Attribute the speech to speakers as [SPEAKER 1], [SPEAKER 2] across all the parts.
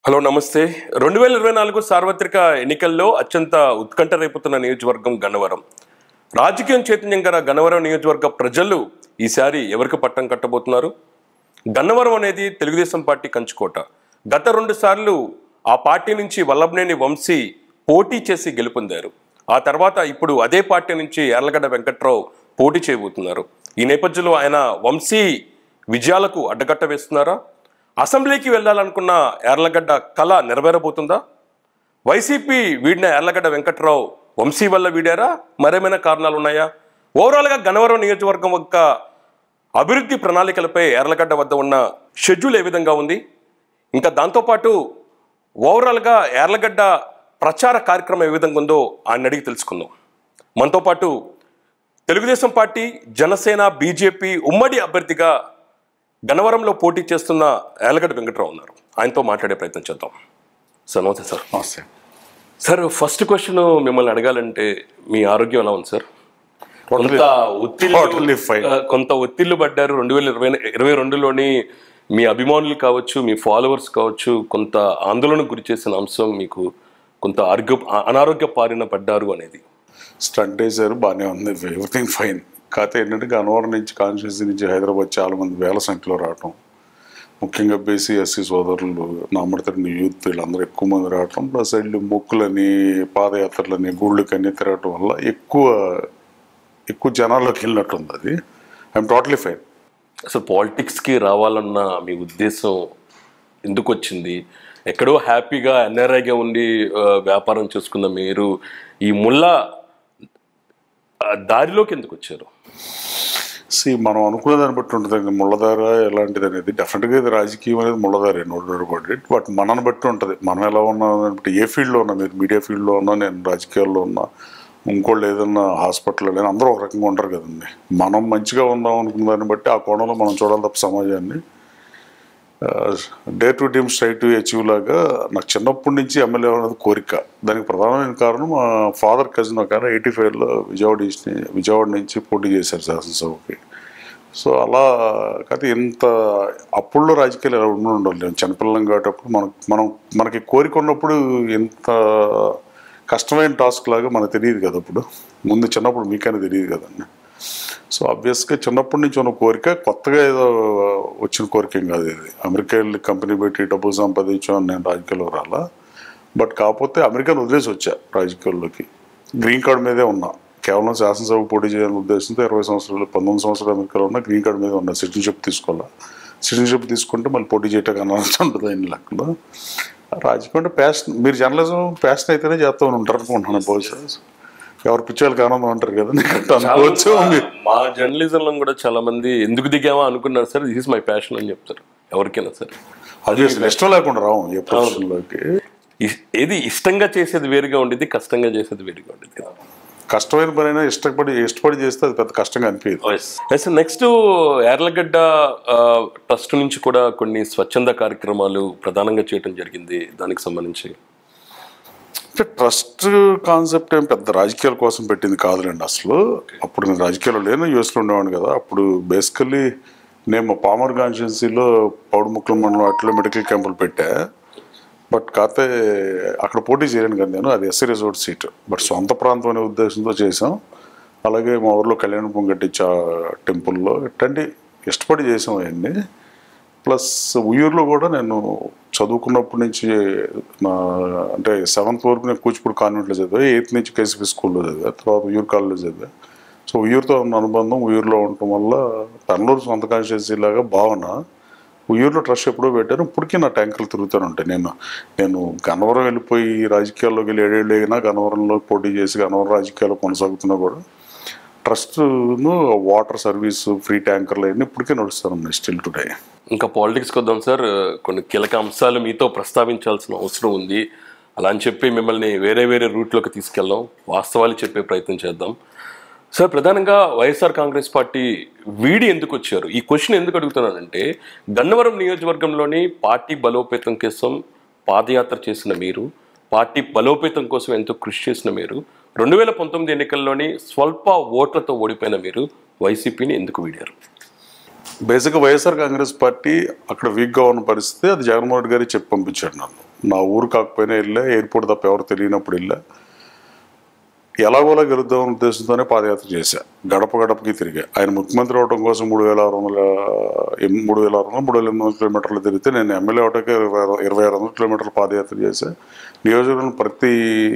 [SPEAKER 1] Hello నమస్తే. 2024 సార్వత్రిక ఎన్నికల్లో అత్యంత ఉత్కంఠ రేపుతున్న నియోజకవర్గం గన్నవరం. రాజకీయం చైతన్యం గల గన్నవరం నియోజకవర్గ ప్రజలు ఈసారి ఎవరికి పట్టం కట్టబోతున్నారు? గన్నవరం అనేది తెలుగుదేశం పార్టీ కంచుకోట. గత 2 సార్లు ఆ పార్టీ నుంచి వల్లభనేని వంశీ పోటీ చేసి గెలుపొందారు. ఆ తర్వాత ఇప్పుడు అదే పార్టీ నుంచి యార్లగడ్డ వెంకట్రావు పోటీ చేయబోతున్నారు. ఈ నేపథ్యంలో ఆయన వంశీ విజయాలకు అడ్డకట్ట వేస్తున్నారా? అసెంబ్లీకి వెళ్ళాలనుకున్న యార్లగడ్డ కళ నెరవేరబోతుందా? వైసీపీ వీడిన యార్లగడ్డ వెంకట్రావు వంశీ వల్ల వీడారా? మరేమైనా కారణాలు ఉన్నాయా? ఓవరాల్గా గన్నవరం నియోజకవర్గం యొక్క అభివృద్ధి ప్రణాళికలపై యార్లగడ్డ వద్ద ఉన్న షెడ్యూల్ ఏ విధంగా ఉంది? ఇంకా దాంతోపాటు ఓవరాల్గా యార్లగడ్డ ప్రచార కార్యక్రమం ఏ విధంగా ఉందో ఆయన అడిగి తెలుసుకుందాం. మనతో పాటు తెలుగుదేశం పార్టీ, జనసేన, బీజేపీ ఉమ్మడి అభ్యర్థిగా గన్నవరంలో పోటీ చేస్తున్న యార్లగడ్డ వెంకట్రావు ఉన్నారు. ఆయనతో మాట్లాడే ప్రయత్నం చేద్దాం. సార్ నమస్తే. సార్
[SPEAKER 2] నమస్తే.
[SPEAKER 1] సార్, ఫస్ట్ క్వశ్చన్ మిమ్మల్ని అడగాలంటే మీ ఆరోగ్యం ఎలా ఉంది సార్? కొంత ఒత్తిళ్లు పడ్డారు 2022లోని. మీ అభిమానులు కావచ్చు, మీ ఫాలోవర్స్ కావచ్చు, కొంత ఆందోళనకు గురి చేసిన అంశం మీకు కొంత అనారోగ్య పారిన పడ్డారు అనేది.
[SPEAKER 2] స్టంట్ వేసారు, బాగానే ఉంది, ఎవ్రీథింగ్ ఫైన్. కాకపోతే ఏంటంటే గన్నవరం నుంచి, కాన్స్టిట్యూన్సీ నుంచి హైదరాబాద్ చాలామంది వేల సంఖ్యలో రావటం, ముఖ్యంగా బీసీ ఎస్సీ సోదరులు, నామడతడిని యూత్ వీళ్ళందరూ ఎక్కువ మంది రావటం, ప్లస్ వెళ్ళి మొక్కులని, పాదయాత్రలని, గుళ్ళకన్నీ తిరగటం వల్ల ఎక్కువ జనాల్లోకి వెళ్ళినట్టుంది. అది ఐఎమ్ టోటలీ ఫైన్.
[SPEAKER 1] అసలు పాలిటిక్స్కి రావాలన్న మీ ఉద్దేశం ఎందుకు వచ్చింది? ఎక్కడో హ్యాపీగా ఎన్ఆర్ఐగా ఉండి వ్యాపారం చేసుకున్న మీరు ఈ ముల్లా దారిలోకి ఎందుకు వచ్చారు?
[SPEAKER 2] మనం అనుకునే దాన్ని బట్టి ఉంటుంది. ముళ్ళదార ఎలాంటిది అనేది డెఫినెట్గా ఇది రాజకీయం అనేది ముళ్ళదారే, నోటి. బట్ మనని బట్టి ఉంటుంది. మనం ఎలా ఉన్నా బట్టి, ఏ ఫీల్డ్లో ఉన్నా, మీరు మీడియా ఫీల్డ్లో ఉన్నా, నేను రాజకీయాల్లో ఉన్నా, ఇంకోళ్ళు ఏదన్నా హాస్పిటల్లో లేని, అందరూ ఒక రకంగా ఉంటారు కదండి. మనం మంచిగా ఉందాం అనుకున్న దాన్ని బట్టి ఆ కోణంలో మనం చూడాలి తప్ప సమాజాన్ని dare to dream strive to achieve లాగా. నాకు చిన్నప్పటి నుంచి ఎమ్మెల్యే అనేది కోరిక. దానికి ప్రధానమైన కారణం మా ఫాదర్ కజిన్ ఒక 85లో విజయవాడ నుంచి పోటీ చేశారు శాసనసభకి. సో అలా కాదు, ఇంత అప్పుల్లో రాజకీయాలు ఎలా ఉండాలి. నేను చిన్నపిల్లం కాబట్టి మనకి కోరిక ఉన్నప్పుడు ఇంత కష్టమైన టాస్క్ లాగా మనకు తెలియదు కదా. అప్పుడు ముందు చిన్నప్పుడు మీకైనా తెలియదు కదండి. సో ఆబ్వియస్గా చిన్నప్పటి నుంచి ఉన్న కోరిక, కొత్తగా ఏదో వచ్చిన కోరిక ఏం కాదు ఇది. అమెరికా వెళ్ళి కంపెనీ పెట్టి డబ్బులు సంపాదించాను, నేను రాజకీయాల్లో రాలా. బట్ కాకపోతే అమెరికాను వదిలేసి వచ్చా రాజకీయాల్లోకి. గ్రీన్ కార్డ్ మీదే ఉన్నా, కేవలం శాసనసభ పోటీ చేయాలని ఉద్దేశంతో 20 సంవత్సరాలు 19 సంవత్సరాలు అమెరికాలో ఉన్నా, గ్రీన్ కార్డ్ మీద ఉన్నా. సిటిజన్షిప్ తీసుకోవాలా, సిటిజన్షిప్ తీసుకుంటే మళ్ళీ పోటీ చేయటం అన్నట్టు ఉంటుంది ఆయన లెక్కలో. రాజకీయం అంటే ప్యాషన్. మీరు జర్నలిజం ప్యాషన్ అయితేనే చేస్తూ ఉంటారు అనుకుంటున్నాను. బహుశా ఎవరు పిచ్చాలకి ఆనందం అంటారు కదా, అనుకోవచ్చు.
[SPEAKER 1] మా జర్నలిజంలో కూడా చాలా మంది ఎందుకు దిగామా అనుకున్నారు sir, this is my passion అని చెప్తారు ఎవరికైనా సరే.
[SPEAKER 2] అది ఇష్టం లేకుండా రావు ఏ ప్రొఫెషన్లోకి.
[SPEAKER 1] ఏది ఇష్టంగా చేసేది వేరుగా ఉండేది, కష్టంగా చేసేది వేరుగా ఉండేది కదా.
[SPEAKER 2] కష్టమైన పని అయినా ఇష్టపడి చేస్తే అది పెద్ద కష్టంగా అనిపించదు.
[SPEAKER 1] నెక్స్ట్ యార్లగడ్డ ట్రస్ట్ నుంచి కూడా కొన్ని స్వచ్ఛంద కార్యక్రమాలు ప్రధానంగా చేయడం జరిగింది. దానికి సంబంధించి
[SPEAKER 2] ట్రస్ట్ కాన్సెప్ట్ ఏం పెద్ద రాజకీయాల కోసం పెట్టింది కాదులేండి అసలు. అప్పుడు నేను రాజకీయాల్లో లేను, యూఎస్లో ఉండేవాడిని కదా. అప్పుడు బేసికల్లీ నేను మా పామర్ కాన్స్టిట్యున్సీలో పౌడముక్కల మండలం అట్లా మెడికల్ క్యాంపులు పెట్టా. బట్ కాకపోతే అక్కడ పోటీ చేయలేను కదా నేను, అది ఎస్సీ రిజోర్ట్ సీట్. బట్ సొంత ప్రాంతం అనే ఉద్దేశంతో చేసాం. అలాగే మా ఊర్లో కళ్యాణపురం కట్టించా టెంపుల్లో ఇట్లాంటి ఇష్టపడి చేసాం అవన్నీ. ప్లస్ ఉయ్యూరులో కూడా నేను చదువుకున్నప్పటి నుంచి అంటే 7th వరకు నేను కూచిపూడి కాన్వెంట్లో చదివా, 8th నుంచి కేసీపీ స్కూల్లో చదివా, తర్వాత ఉయ్యూరు కాలేజ్లో చదివా. సో ఉయ్యూరుతో ఉన్న అనుబంధం, ఉయ్యూరులో ఉండటం వల్ల పెనలూరు సొంత కాన్స్టిట్యున్సీ లాగా భావన. ఉయ్యూరులో ట్రస్ట్ ఎప్పుడో పెట్టాను, ఇప్పటికీ నా ట్యాంకులు తిరుగుతూనే ఉంటాయి. నేను గన్నవరం వెళ్ళిపోయి రాజకీయాల్లోకి వెళ్ళి 7 ఏళ్ళు అయినా గన్నవరంలో పోటీ చేసి గన్నవరం రాజకీయాల్లో కొనసాగుతున్నా కూడా ట్రస్ట్ను వాటర్ సర్వీస్, ఫ్రీ ట్యాంకర్లు అన్నీ ఇప్పటికే నడుస్తాను స్టిల్ టుడే.
[SPEAKER 1] ఇంకా పాలిటిక్స్కి వద్దాం సార్. కొన్ని కీలక అంశాలు మీతో ప్రస్తావించాల్సిన అవసరం ఉంది. అలా అని చెప్పి మిమ్మల్ని వేరే రూట్లోకి తీసుకెళ్దాం, వాస్తవాలు చెప్పే ప్రయత్నం చేద్దాం. సార్, ప్రధానంగా వైఎస్ఆర్ కాంగ్రెస్ పార్టీ వీడి ఎందుకు వచ్చారు? ఈ క్వశ్చన్ ఎందుకు అడుగుతున్నానంటే, గన్నవరం నియోజకవర్గంలోని పార్టీ బలోపేతం కోసం పాదయాత్ర చేసిన మీరు, పార్టీ బలోపేతం కోసం ఎంతో కృషి చేసిన మీరు, 2019 ఎన్నికల్లోని స్వల్ప ఓట్లతో ఓడిపోయిన మీరు వైసీపీని ఎందుకు వీడారు?
[SPEAKER 2] బేసిక్గా వైఎస్ఆర్ కాంగ్రెస్ పార్టీ అక్కడ వీక్గా ఉన్న పరిస్థితి, అది జగన్మోహన్ రెడ్డి గారికి చెప్పి పంపించాడు నన్ను. నా ఊరు కాకపోయినా వెళ్ళా, ఎయిర్పోర్ట్ తప్ప ఎవరు తెలియనప్పుడు వెళ్ళా. ఎలాగోలా గెలుద్దామనే ఉద్దేశంతోనే పాదయాత్ర చేశా, గడప గడపకి తిరిగా. ఆయన ముఖ్యమంత్రి అవడం కోసం 3,800 కిలోమీటర్లు తిరిగితే నేను ఎమ్మెల్యే అవటానికి 2,600 కిలోమీటర్ల పాదయాత్ర చేశా. నియోజకవర్గం ప్రతి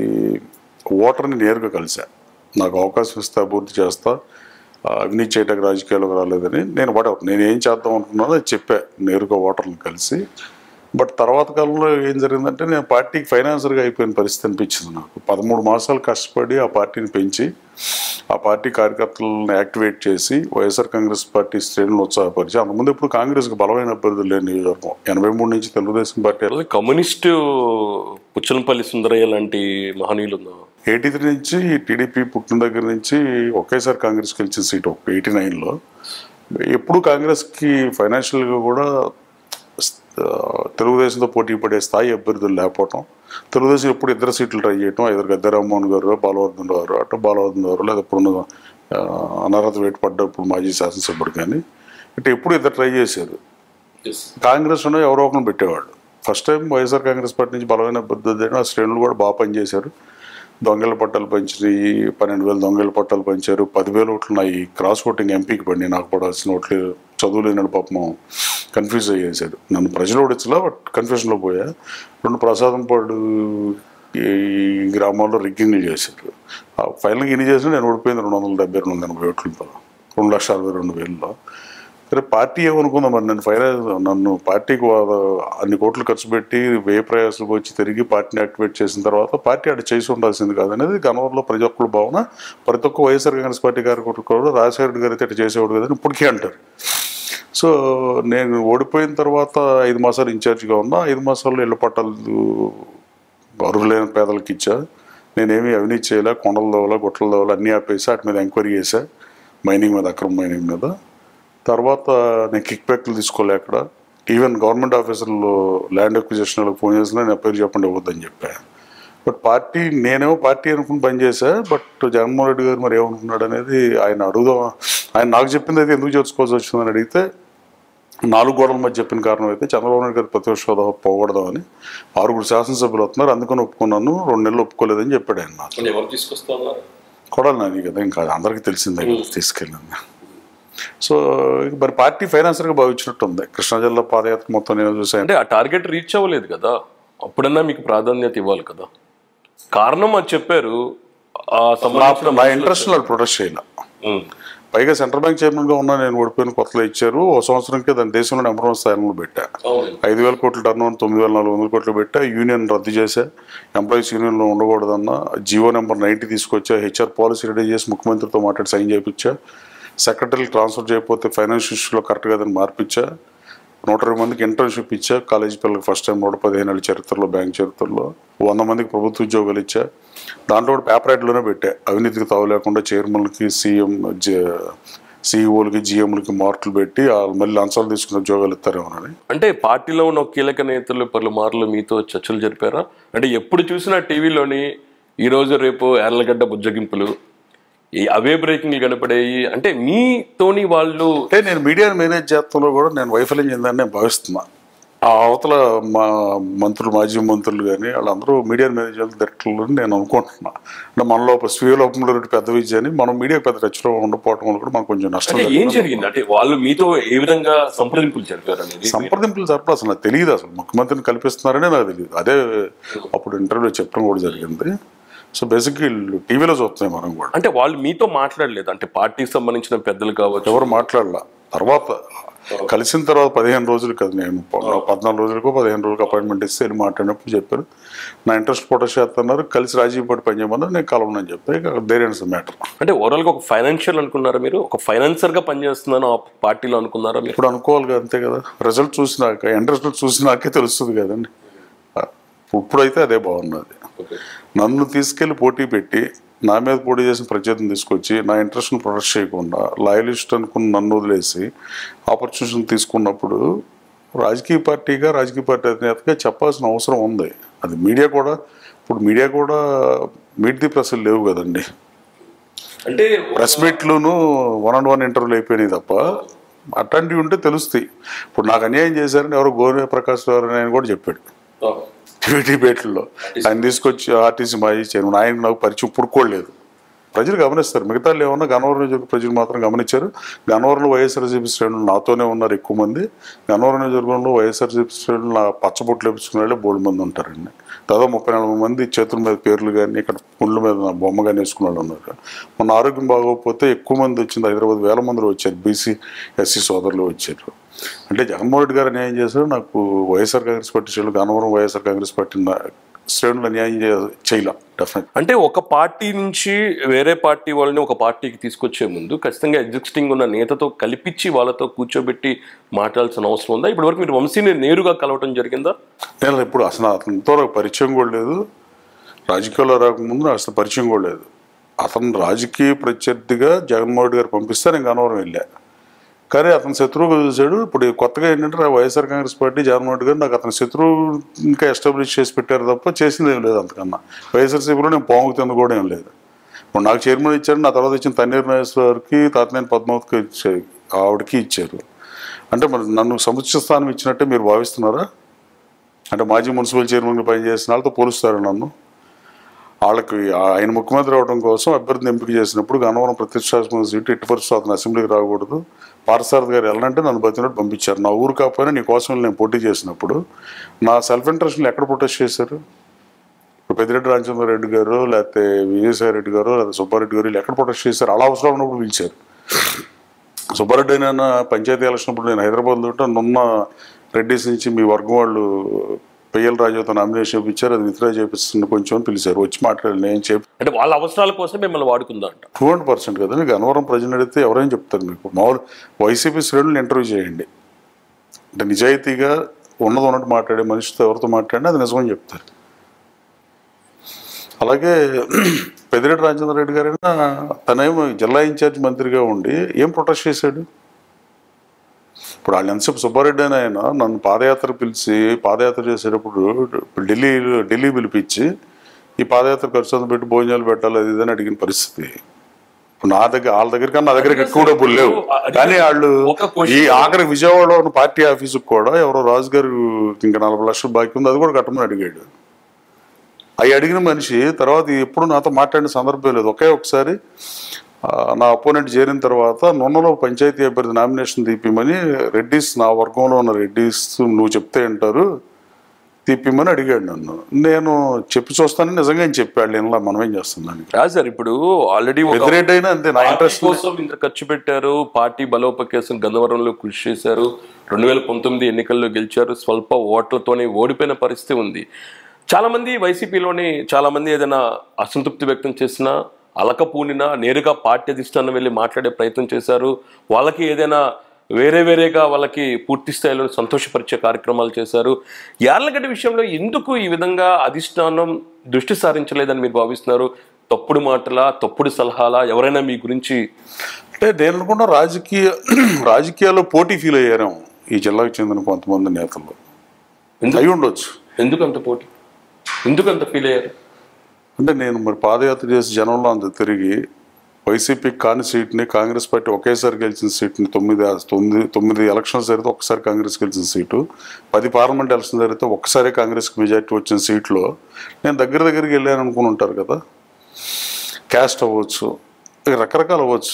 [SPEAKER 2] ఓటర్ని నేరుగా కలిసా. నాకు అవకాశం ఇస్తే అభివృద్ధి చేస్తా, అవినీతి చేయడానికి రాజకీయాలకు రాలేదని నేను ఏం చేద్దాం అనుకున్నానో అది చెప్పా నేరుగా ఓటర్లను కలిసి. బట్ తర్వాత కాలంలో ఏం జరిగిందంటే నేను పార్టీకి ఫైనాన్సర్గా అయిపోయిన పరిస్థితి అనిపించింది నాకు. 13 మాసాలు కష్టపడి ఆ పార్టీని పెంచి, ఆ పార్టీ కార్యకర్తలను యాక్టివేట్ చేసి, వైఎస్ఆర్ కాంగ్రెస్ పార్టీ శ్రేణులను ఉత్సాహపరిచి, అంతకుముందు ఇప్పుడు కాంగ్రెస్కి బలమైన అభ్యర్థులు లేని నియోజకవర్గం. 83 నుంచి తెలుగుదేశం పార్టీ,
[SPEAKER 1] కమ్యూనిస్టు పుచ్చలపల్లి సుందరయ్య లాంటి మహనీయులు ఉన్నారు.
[SPEAKER 2] 83 నుంచి టీడీపీ పుట్టిన దగ్గర నుంచి ఒకేసారి కాంగ్రెస్కి గెలిచిన సీటు 89లో. ఎప్పుడు కాంగ్రెస్కి ఫైనాన్షియల్గా కూడా తెలుగుదేశంతో పోటీ పడే స్థాయి అభ్యర్థులు లేకపోవటం, తెలుగుదేశం ఎప్పుడు 2 సీట్లు ట్రై చేయటం, ఎదురు గద్దె రామ్మోహన్ గారు, బాలవర్ధన్ గారు, బాలవర్ధన్ గారు, లేదా ఇప్పుడున్న అనర్హత వేటు పడ్డప్పుడు మాజీ శాసనసభ్యుడు, కానీ ఇటు ఎప్పుడు 2 ట్రై చేశారు. కాంగ్రెస్లో ఎవరో ఒకరిని పెట్టేవాళ్ళు. First time YSR Congress party నుంచి బలమైన అభ్యర్థులు ఆ శ్రేణులు కూడా బాగా పనిచేశారు. దొంగల పట్టాలు పంచినాయి, 12,000 దొంగల పట్టాలు పంచారు, 10,000 ఓట్లు నా ఈ క్రాస్ ఓటింగ్ ఎంపీకి పడి నాకు పడాల్సిన ఓట్లు చదువులేని పాపం కన్ఫ్యూజ్ అయ్యేసాడు. నన్ను ప్రజలు ఓడించలా, బట్ కన్ఫ్యూజన్లో పోయా. 2 ప్రసాదంపాడు ఈ గ్రామాల్లో రిగ్గింగ్లు చేశారు. ఫైనల్గా ఎన్ని చేసినా నేను ఓడిపోయింది 270-280 ఓట్లతో, 2,62,000లో. సరే పార్టీ ఏమనుకుందా మరి, నన్ను పార్టీకి అన్ని కోట్లు ఖర్చు పెట్టి వ్యయ ప్రయాసాలకు వచ్చి తిరిగి పార్టీని యాక్టివేట్ చేసిన తర్వాత పార్టీ అటు చేసి ఉండాల్సింది కాదనేది గన్నవరంలో ప్రతి ఒక్కరు భావన. ప్రతి ఒక్క వైఎస్ఆర్ కాంగ్రెస్ పార్టీ కార్యకర్తలు రాజశేఖర రెడ్డి గారు అయితే అటు చేసేవాడు కదని ఇప్పటికీ అంటారు. సో నేను ఓడిపోయిన తర్వాత 5 మాసాలు ఇన్ఛార్జిగా ఉన్నా. 5 మాసాల్లో ఇళ్ల పట్టాలు అర్హులైన పేదలకు ఇచ్చా. నేనేమి అవినీతి చేయలే, కొండల దోవల గుట్టల దోవల అన్నీ ఆపేసా. వాటి మీద ఎంక్వైరీ చేశా, మైనింగ్ మీద, అక్రమ మైనింగ్ మీద. తర్వాత నేను కిక్ బ్యాక్లు తీసుకోలే అక్కడ. ఈవెన్ గవర్నమెంట్ ఆఫీసర్లు ల్యాండ్ అక్విజిషన్ వాళ్ళకి ఫోన్ చేసినా నేను పేరు చెప్పండి ఇవ్వద్దని చెప్పా. బట్ నేనేమో పార్టీ అనుకుని పనిచేశా. బట్ జగన్మోహన్ రెడ్డి గారు మరి ఏమనుకున్నాడు అనేది ఆయన అడుగుదాం. ఆయన నాకు చెప్పింది అయితే ఎందుకు చేసుకోవాల్సి వచ్చిందని అడిగితే, 4 గోడల మధ్య చెప్పిన కారణం అయితే చంద్రబాబు నాయుడు గారు ప్రతిపక్ష హోదా పోకూడదామని 6 శాసనసభ్యులు వస్తున్నారు, అందుకని ఒప్పుకున్నాను, 2 నెలలు ఒప్పుకోలేదని చెప్పాడు ఆయన. కొడాలి నాని కదా, ఇంకా అందరికీ తెలిసిందే తీసుకెళ్ళింది. సో మరి పార్టీ ఫైనాన్సర్గా భావించినట్టు ఉంది. కృష్ణా జిల్లా పాదయాత్ర మొత్తం నేను చూసాను.
[SPEAKER 1] అంటే ఆ టార్గెట్ రీచ్ అవ్వలేదు కదా, అప్పుడన్నా మీకు ప్రాధాన్యత ఇవ్వాలి కదా. కారణం అది చెప్పారు,
[SPEAKER 2] నా ఇంట్రెస్ట్ వాళ్ళు ప్రొటెస్ట్ చేయాలి. పైగా సెంట్రల్ బ్యాంక్ చైర్మన్గా ఉన్నా నేను ఓడిపోయిన కొత్తలో ఇచ్చారు. 1 సంవత్సరంకే దాని దేశంలో నెంబర్ 1 స్థానంలో పెట్టా. 5,000 కోట్ల టర్న్ ఓవర్ 9,400 కోట్లు పెట్టా. యూనియన్ రద్దు చేశా, ఎంప్లాయీస్ యూనియన్లో ఉండకూడదన్నా. జీవో నెంబర్ 90 తీసుకొచ్చా. హెచ్ఆర్ పాలసీ రెడీ చేసి ముఖ్యమంత్రితో మాట్లాడి సైన్ చేయించా. సెక్రటరీకి ట్రాన్స్ఫర్ చేయకపోతే ఫైనాన్షియల్ ఇష్యూలో కరెక్ట్గా దాన్ని మార్పించా. 120 మందికి ఇంటర్న్షిప్ ఇచ్చా. కాలేజీ పిల్లలకి ఫస్ట్ టైం 115 ఏళ్ళ చరిత్రలో, బ్యాంక్ చరిత్రలో 100 మందికి ప్రభుత్వ ఉద్యోగాలు ఇచ్చా. దాంట్లో కూడా పేపర్ యాడ్లోనే పెట్టా, అవినీతికి తావు లేకుండా చైర్మన్లకి, సిఇఓలకి, జిఎంలకి మార్కులు పెట్టి మళ్ళీ లంచాలు తీసుకున్న ఉద్యోగాలు ఇస్తారేమోనని.
[SPEAKER 1] అంటే పార్టీలో ఉన్న కీలక నేతలు పలుమార్లు మీతో చర్చలు జరిపారా? అంటే ఎప్పుడు చూసినా టీవీలోని ఈరోజు రేపు యార్లగడ్డ బుజ్జగింపులు, అవే బ్రేకింగ్లు కనపడేవి. అంటే మీతోని వాళ్ళు,
[SPEAKER 2] అంటే నేను మీడియాని మేనేజ్ చేస్తాలో కూడా నేను వైఫల్యం చెందని నేను భావిస్తున్నా. ఆ అవతల మా మంత్రులు, మాజీ మంత్రులు కానీ వాళ్ళందరూ మీడియా మేనేజ్మెంట్ డైరెక్టర్లు అని నేను అనుకుంటున్నా. అంటే మనలో స్వీయ లోపంలో పెద్ద విద్య అని మనం మీడియా పెద్ద టచ్లో ఉండకపోవడం వల్ల కూడా మనకు కొంచెం నష్టం.
[SPEAKER 1] ఏం జరిగింది అంటే వాళ్ళు మీతో ఏ విధంగా సంప్రదింపులు జరిపారు?
[SPEAKER 2] సంప్రదింపులు జరపడం అసలు నాకు తెలియదు. అసలు ముఖ్యమంత్రిని కల్పిస్తున్నారనే నాకు తెలియదు. అదే అప్పుడు ఇంటర్వ్యూలో చెప్పడం కూడా జరిగింది. సో బేసిక్గా టీవీలో చూస్తున్నాయి మనం కూడా.
[SPEAKER 1] అంటే వాళ్ళు మీతో మాట్లాడలేదు, అంటే పార్టీకి సంబంధించిన పెద్దలు కావచ్చు,
[SPEAKER 2] ఎవరు మాట్లాడలా. తర్వాత కలిసిన తర్వాత 15 రోజులు కదా, నేను 14 రోజులకు 15 రోజులకు అపాయింట్మెంట్ ఇస్తే వెళ్ళి మాట్లాడినప్పుడు చెప్పారు నా ఇంట్రెస్ట్ ప్రొటెస్ట్ చేస్తున్నారు, కలిసి రాజీవ్ పార్టీ పనిచేయమన్నారు, నేను కలవనని చెప్పి దేర్ ఎండ్స్ ద మ్యాటర్.
[SPEAKER 1] అంటే ఓవరాల్గా ఒక ఫైనాన్షియల్ అనుకున్నారా మీరు? ఒక ఫైనాన్సర్గా పనిచేస్తున్నాను ఆ పార్టీలో అనుకున్నారా మీరు?
[SPEAKER 2] ఇప్పుడు అనుకోవాలి కదా, అంతే కదా. రిజల్ట్ చూసినాక, ఎండ్ రిజల్ట్ చూసినాకే తెలుస్తుంది కదండి. ఇప్పుడైతే అదే బాగున్నది. నన్ను తీసుకెళ్లి పోటీ పెట్టి నా మీద పోటీ చేసిన ప్రత్యర్థిని తీసుకొచ్చి నా ఇంట్రెస్ట్ని ప్రొటెక్ట్ చేయకుండా లాయలిస్ట్ అనుకుని నన్ను వదిలేసి ఆపర్చునిటీని తీసుకున్నప్పుడు రాజకీయ పార్టీ అధినేతగా చెప్పాల్సిన అవసరం ఉంది. అది మీడియా కూడా, ఇప్పుడు మీడియా కూడా మీట్ ది ప్రెస్ లేవు కదండి.
[SPEAKER 1] అంటే
[SPEAKER 2] ప్రెస్ మీట్లును 1-on-1 ఇంటర్వ్యూలు అయిపోయినాయి తప్ప అట్లాంటివి ఉంటే తెలుస్తాయి. ఇప్పుడు నాకు అన్యాయం చేశారని ఎవరో గోనె ప్రకాష్ రావు అని ఆయన కూడా చెప్పాడు. డిబేట్లలో ఆయన తీసుకొచ్చి ఆర్టీసీ మాజీ చైర్మన్, ఆయన నాకు పరిచయం పుడుకోలేదు. ప్రజలు గమనిస్తారు, మిగతా ఏమన్నా గన్నవరం నియోజకవర్గ ప్రజలు మాత్రం గమనించారు. గన్నవరంలో వైఎస్ఆర్సీపీ శ్రేణులు నాతోనే ఉన్నారు ఎక్కువ మంది. గన్నవరం నియోజకవర్గంలో వైఎస్ఆర్సీపీ శ్రేణులు నా పచ్చబొట్లు వేపించుకునే వాళ్ళే బోల్డ్ మంది ఉంటారండి. దాదాపు 34 మంది చేతుల మీద పేర్లు కానీ ఇక్కడ పుండ్ల మీద నా బొమ్మ కానీ వేసుకున్న వాళ్ళు ఉన్నారు. మొన్న ఆరోగ్యం బాగోకపోతే ఎక్కువ మంది వచ్చింది, హైదరాబాద్ వేల మందిలో వచ్చారు, బీసీ ఎస్సీ సోదరులు వచ్చారు. అంటే జగన్మోహన్ రెడ్డి గారు అన్యాయం చేశారు, నాకు వైఎస్ఆర్ కాంగ్రెస్ పార్టీ శ్రేణులు గన్నవరం వైఎస్ఆర్ కాంగ్రెస్ పార్టీ శ్రేణులు అన్యాయం చేయలే. డెఫినెట్
[SPEAKER 1] అంటే ఒక పార్టీ నుంచి వేరే పార్టీ వాళ్ళని ఒక పార్టీకి తీసుకొచ్చే ముందు ఖచ్చితంగా ఎగ్జిస్టింగ్ ఉన్న నేతతో కల్పించి వాళ్ళతో కూర్చోబెట్టి మాట్లాడాల్సిన అవసరం ఉందా? ఇప్పటి వరకు మీరు వంశీని నేరుగా కలవటం జరిగిందా?
[SPEAKER 2] నేను ఇప్పుడు అసలు అతనితో నాకు పరిచయం కూడా లేదు, రాజకీయాల్లో రాకముందు నాకు అసలు పరిచయం కూడా లేదు. అతను రాజకీయ ప్రత్యర్థిగా జగన్మోహన్ రెడ్డి గారు పంపిస్తే నేను గన్నవరం వెళ్ళా. కానీ అతను శత్రువుగా చూశాడు. ఇప్పుడు కొత్తగా ఏంటంటే వైఎస్ఆర్ కాంగ్రెస్ పార్టీ జగన్మోహన్ రెడ్డి గారు నాకు అతని శత్రువు ఇంకా ఎస్టాబ్లిష్ చేసి పెట్టారు తప్ప చేసింది ఏం లేదు. అంతకన్నా వైఎస్ఆర్సీపీలో నేను పాము తింది కూడా ఏం లేదు. ఇప్పుడు నాకు చైర్మన్ ఇచ్చారు, నా తర్వాత ఇచ్చిన తన్నీరు నాగేశ్వరరావుకి, తాతనేని పద్మావతికి ఇచ్చారు, ఆవిడకి ఇచ్చారు. అంటే మరి నన్ను సముచిత స్థానం ఇచ్చినట్టే మీరు భావిస్తున్నారా? అంటే మాజీ మున్సిపల్ చైర్మన్గా పనిచేసిన వాళ్ళతో పోలుస్తారు నన్ను. వాళ్ళకి ఆయన ముఖ్యమంత్రి అవడం కోసం అభ్యర్థిని ఎంపిక చేసినప్పుడు గన్నవరం ప్రతిష్టాత్మక సీటు ఎట్టి పరిస్థితుల్లో అతను అసెంబ్లీకి రాకూడదు, పార్థసారథి గారు వెళ్ళాలంటే నన్ను బతినట్టు పంపించారు. నా ఊరు కాకపోయినా నీ కోసం నేను పోటీ చేసినప్పుడు నా సెల్ఫ్ ఇంట్రెస్ట్ని ఎక్కడ ప్రొటెస్ట్ చేశారు? ఇప్పుడు పెద్దిరెడ్డి రామచంద్రారెడ్డి గారు, లేకపోతే విజయసాయి రెడ్డి గారు, లేకపోతే సుబ్బారెడ్డి గారు వీళ్ళు ఎక్కడ ప్రొటెస్ట్ చేశారు? అలా అవసరం ఉన్నప్పుడు పిలిచారు. సుబ్బారెడ్డి అయినా పంచాయతీ ఎలక్షన్ అప్పుడు నేను హైదరాబాద్లో ఉంటే నున్న రెడ్డిస్ నుంచి మీ వర్గం వాళ్ళు పిఎల్ రాజుతో నామినేషన్ ఇప్పించారు, అది విత్డ్రా చేపిస్తుంది కొంచెం అని పిలిచారు. వచ్చి మాట్లాడాలి, నేను చెప్పి
[SPEAKER 1] అంటే వాళ్ళ అవసరాల కోసం మిమ్మల్ని వాడుకుందా అంట.
[SPEAKER 2] 200% కదండి. గన్నవరం ప్రజలు అడిగితే ఎవరైనా చెప్తారు. మీకు మామూలు వైసీపీ శ్రేణులను ఇంటర్వ్యూ చేయండి, అంటే నిజాయితీగా ఉన్నది ఉన్నట్టు మాట్లాడే మనిషితో ఎవరితో మాట్లాడినా అది నిజమని చెప్తారు. అలాగే పెద్దిరెడ్డి రామచంద్రారెడ్డి గారైనా తనేమో జిల్లా ఇన్ఛార్జ్ మంత్రిగా ఉండి ఏం ప్రొటెస్ట్ చేశాడు? ఇప్పుడు వాళ్ళు ఎంతసేపు సుబ్బారెడ్డి అని ఆయన నన్ను పాదయాత్ర పిలిచి పాదయాత్ర చేసేటప్పుడు ఢిల్లీ పిలిపించి ఈ పాదయాత్ర ఖర్చు అంతా పెట్టి భోజనాలు పెట్టాలి అది ఇదని అడిగిన పరిస్థితి. ఇప్పుడు నా దగ్గర వాళ్ళ దగ్గర కన్నా నా దగ్గర ఎక్కువ డబ్బులు లేవు. కానీ వాళ్ళు ఈ ఆఖరి విజయవాడలో ఉన్న పార్టీ ఆఫీసుకు కూడా ఎవరో రాజు గారు ఇంకా 40 లక్షలు బాకీ ఉంది, అది కూడా కట్టమని అడిగాడు. అవి అడిగిన మనిషి తర్వాత ఎప్పుడు నాతో మాట్లాడిన సందర్భం లేదు. ఒకే ఒకసారి నా అపోనెంట్ చేరిన తర్వాత నున్నలో పంచాయతీ అభ్యర్థి నామినేషన్ తీపిమని రెడ్డిస్, నా వర్గంలో ఉన్న రెడ్డిస్ నువ్వు చెప్తే అంటారు తీపిమని అడిగాడు నన్ను. నేను చెప్పి చూస్తానని నిజంగా ఆయన చెప్పాడు. నేను మనం ఏం చేస్తున్నాను
[SPEAKER 1] సార్, ఇప్పుడు ఆల్రెడీ
[SPEAKER 2] అయినా అంతే నా ఇంట్రెస్ట్
[SPEAKER 1] కోసం ఇంత ఖర్చు పెట్టారు, పార్టీ బలోపకేసం గన్నవరంలో కృషి చేశారు, 2019 ఎన్నికల్లో గెలిచారు, స్వల్ప ఓట్లతోనే ఓడిపోయిన పరిస్థితి ఉంది. చాలా మంది వైసీపీలోని చాలా మంది ఏదైనా అసంతృప్తి వ్యక్తం చేసినా అలకపూనినా నేరుగా పార్టీ అధిష్టానం వెళ్ళి మాట్లాడే ప్రయత్నం చేశారు. వాళ్ళకి ఏదైనా వేరేగా వాళ్ళకి పూర్తి స్థాయిలో సంతోషపరిచే కార్యక్రమాలు చేశారు. యార్లగడ్డ విషయంలో ఎందుకు ఈ విధంగా అధిష్టానం దృష్టి సారించలేదని మీరు భావిస్తున్నారు? తప్పుడు మాటలా, తప్పుడు సలహాలా? ఎవరైనా మీ గురించి
[SPEAKER 2] అంటే నేను అనుకున్న రాజకీయాల్లో పోటీ ఫీల్ అయ్యారు ఈ జిల్లాకు చెందిన కొంతమంది నేతలు. అయి ఉండొచ్చు.
[SPEAKER 1] ఎందుకంత పోటీ, ఎందుకంత ఫీల్ అయ్యారు?
[SPEAKER 2] అంటే నేను మరి పాదయాత్ర చేసి జనంలో అంత తిరిగి వైసీపీ కాని సీట్ని కాంగ్రెస్ పార్టీ ఒకేసారి గెలిచిన సీట్ని 9 ఎలక్షన్స్ జరిగితే ఒక్కసారి కాంగ్రెస్ గెలిచిన సీటు, 10 పార్లమెంట్ ఎలక్షన్ జరిగితే ఒక్కసారి కాంగ్రెస్కి మెజార్టీ వచ్చిన సీట్లో నేను దగ్గరికి వెళ్ళాను అనుకుని ఉంటారు కదా. క్యాస్ట్ అవ్వచ్చు, రకరకాలు అవ్వచ్చు.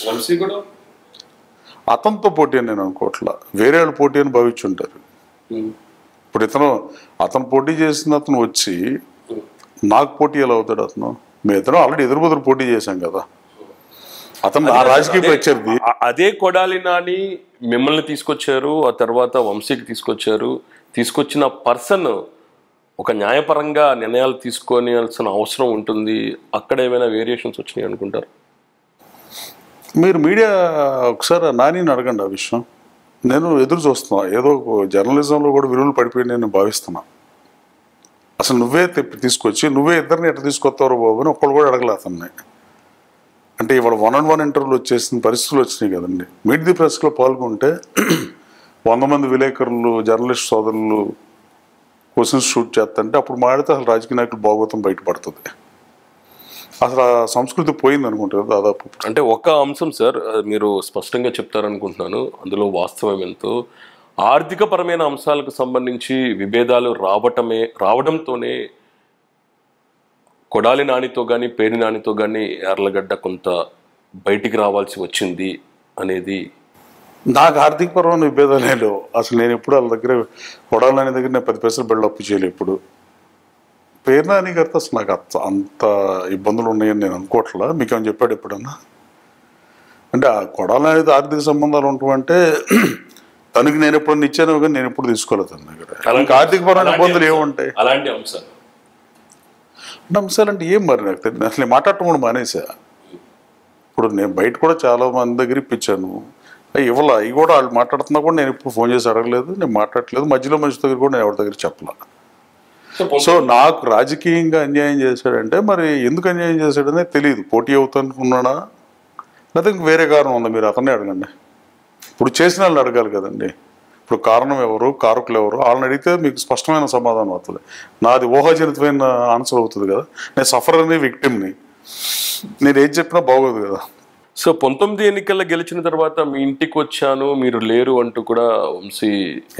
[SPEAKER 2] అతనితో పోటీ అని నేను అనుకోవట్లా, వేరే వాళ్ళు పోటీ అని భావించుంటారు. ఇప్పుడు అతను పోటీ చేసిన అతను వచ్చి నాకు పోటీ ఎలా అవుతాడు? మేము ఇద్దరం ఆల్రెడీ ఎదురుబెదురు పోటీ చేశాం కదా. అతను ఆ రాజకీయ ప్రత్యర్థి.
[SPEAKER 1] అదే కొడాలి నాని మిమ్మల్ని తీసుకొచ్చారు, ఆ తర్వాత వంశీకి తీసుకొచ్చిన పర్సన్ ఒక న్యాయపరంగా నిర్ణయాలు తీసుకోవాల్సిన అవసరం ఉంటుంది. అక్కడ ఏమైనా వేరియేషన్స్ వచ్చినాయి అనుకుంటారు?
[SPEAKER 2] మీరు మీడియా ఒకసారి నానిని అడగండి ఆ విషయం. నేను ఎదురు చూస్తున్నా. ఏదో జర్నలిజంలో కూడా విలువలు పడిపోయి నేను భావిస్తున్నా. అసలు నువ్వే తీసుకొచ్చి నువ్వే ఇద్దరిని ఎట్లా తీసుకొస్తారో బాబు అని ఒక్కళ్ళు కూడా అడగలే అతన్ని. అంటే ఇవాళ 1-on-1 ఇంటర్వ్యూలు వచ్చేసిన పరిస్థితులు వచ్చినాయి కదండి. మీట్ ది ప్రెస్లో పాల్గొంటే 100 మంది విలేకరులు, జర్నలిస్ట్ సోదరులు క్వశ్చన్స్ షూట్ చేస్తుంటే అప్పుడు మాడితే అసలు రాజకీయ నాయకులు భాగవతం బయటపడుతుంది. అసలు ఆ సంస్కృతి పోయింది అనుకుంటారు దాదాపు.
[SPEAKER 1] అంటే ఒక అంశం సార్ మీరు స్పష్టంగా చెప్తారనుకుంటున్నాను, అందులో వాస్తవం ఎంతో. ఆర్థికపరమైన అంశాలకు సంబంధించి విభేదాలు రావడంతోనే కొడాలి నానితో కానీ పేరు నానితో కానీ యార్లగడ్డ కొంత బయటికి రావాల్సి వచ్చింది అనేది.
[SPEAKER 2] నాకు ఆర్థికపరమైన విభేదాలే లేవు అసలు. నేను ఎప్పుడు వాళ్ళ దగ్గర కొడాలి నాని దగ్గర నేను 10 పైసలు బిల్డప్ చేయలేదు ఎప్పుడు. పేరు నాని గారితో అసలు నాకు అంత ఇబ్బందులు ఉన్నాయని నేను అనుకోవట్లా. మీకు ఏమైనా చెప్పాడు ఎప్పుడన్నా? అంటే ఆ కొడాలి నానితో ఆర్థిక సంబంధాలు ఉంటామంటే తనకి నేను ఎప్పుడు ఇచ్చాను కానీ నేను ఎప్పుడు తీసుకోలేదు తన దగ్గర. ఇంకా ఆర్థికపరమైన ఇబ్బందులు ఏముంటాయి
[SPEAKER 1] అలాంటి అంశాలు?
[SPEAKER 2] అంశాలు అంటే ఏం మరి నాకు తెలియదు. అసలు నేను మాట్లాడటం కూడా మానేసా. ఇప్పుడు నేను బయట కూడా చాలా మంది దగ్గర ఇప్పించాను, ఇవ్వాల. ఇవి కూడా వాళ్ళు మాట్లాడుతున్నా కూడా నేను ఇప్పుడు ఫోన్ చేసి అడగలేదు, నేను మాట్లాడలేదు. మధ్యలో మనిషి దగ్గర కూడా నేను ఎవరి దగ్గర చెప్పలా. సో నాకు రాజకీయంగా అన్యాయం చేశాడంటే మరి ఎందుకు అన్యాయం చేశాడనే తెలియదు. పోటీ అవుతానుకున్నాడా లేకపోతే ఇంక వేరే కారణం ఉందా? మీరు అతన్నే అడగండి. ఇప్పుడు చేసిన వాళ్ళని అడగాలి కదండి. ఇప్పుడు కారణం ఎవరు, కారకులు ఎవరు, వాళ్ళని అడిగితే మీకు స్పష్టమైన సమాధానం అవుతుంది. నాది ఊహాజనితమైన ఆన్సర్ అవుతుంది కదా. నేను సఫర్ అనే విక్టిమ్ని, నేను ఏం చెప్పినా బాగోదు కదా.
[SPEAKER 1] సో 19 ఎన్నికల్లో గెలిచిన తర్వాత మీ ఇంటికి వచ్చాను మీరు లేరు అంటూ కూడా వంశీ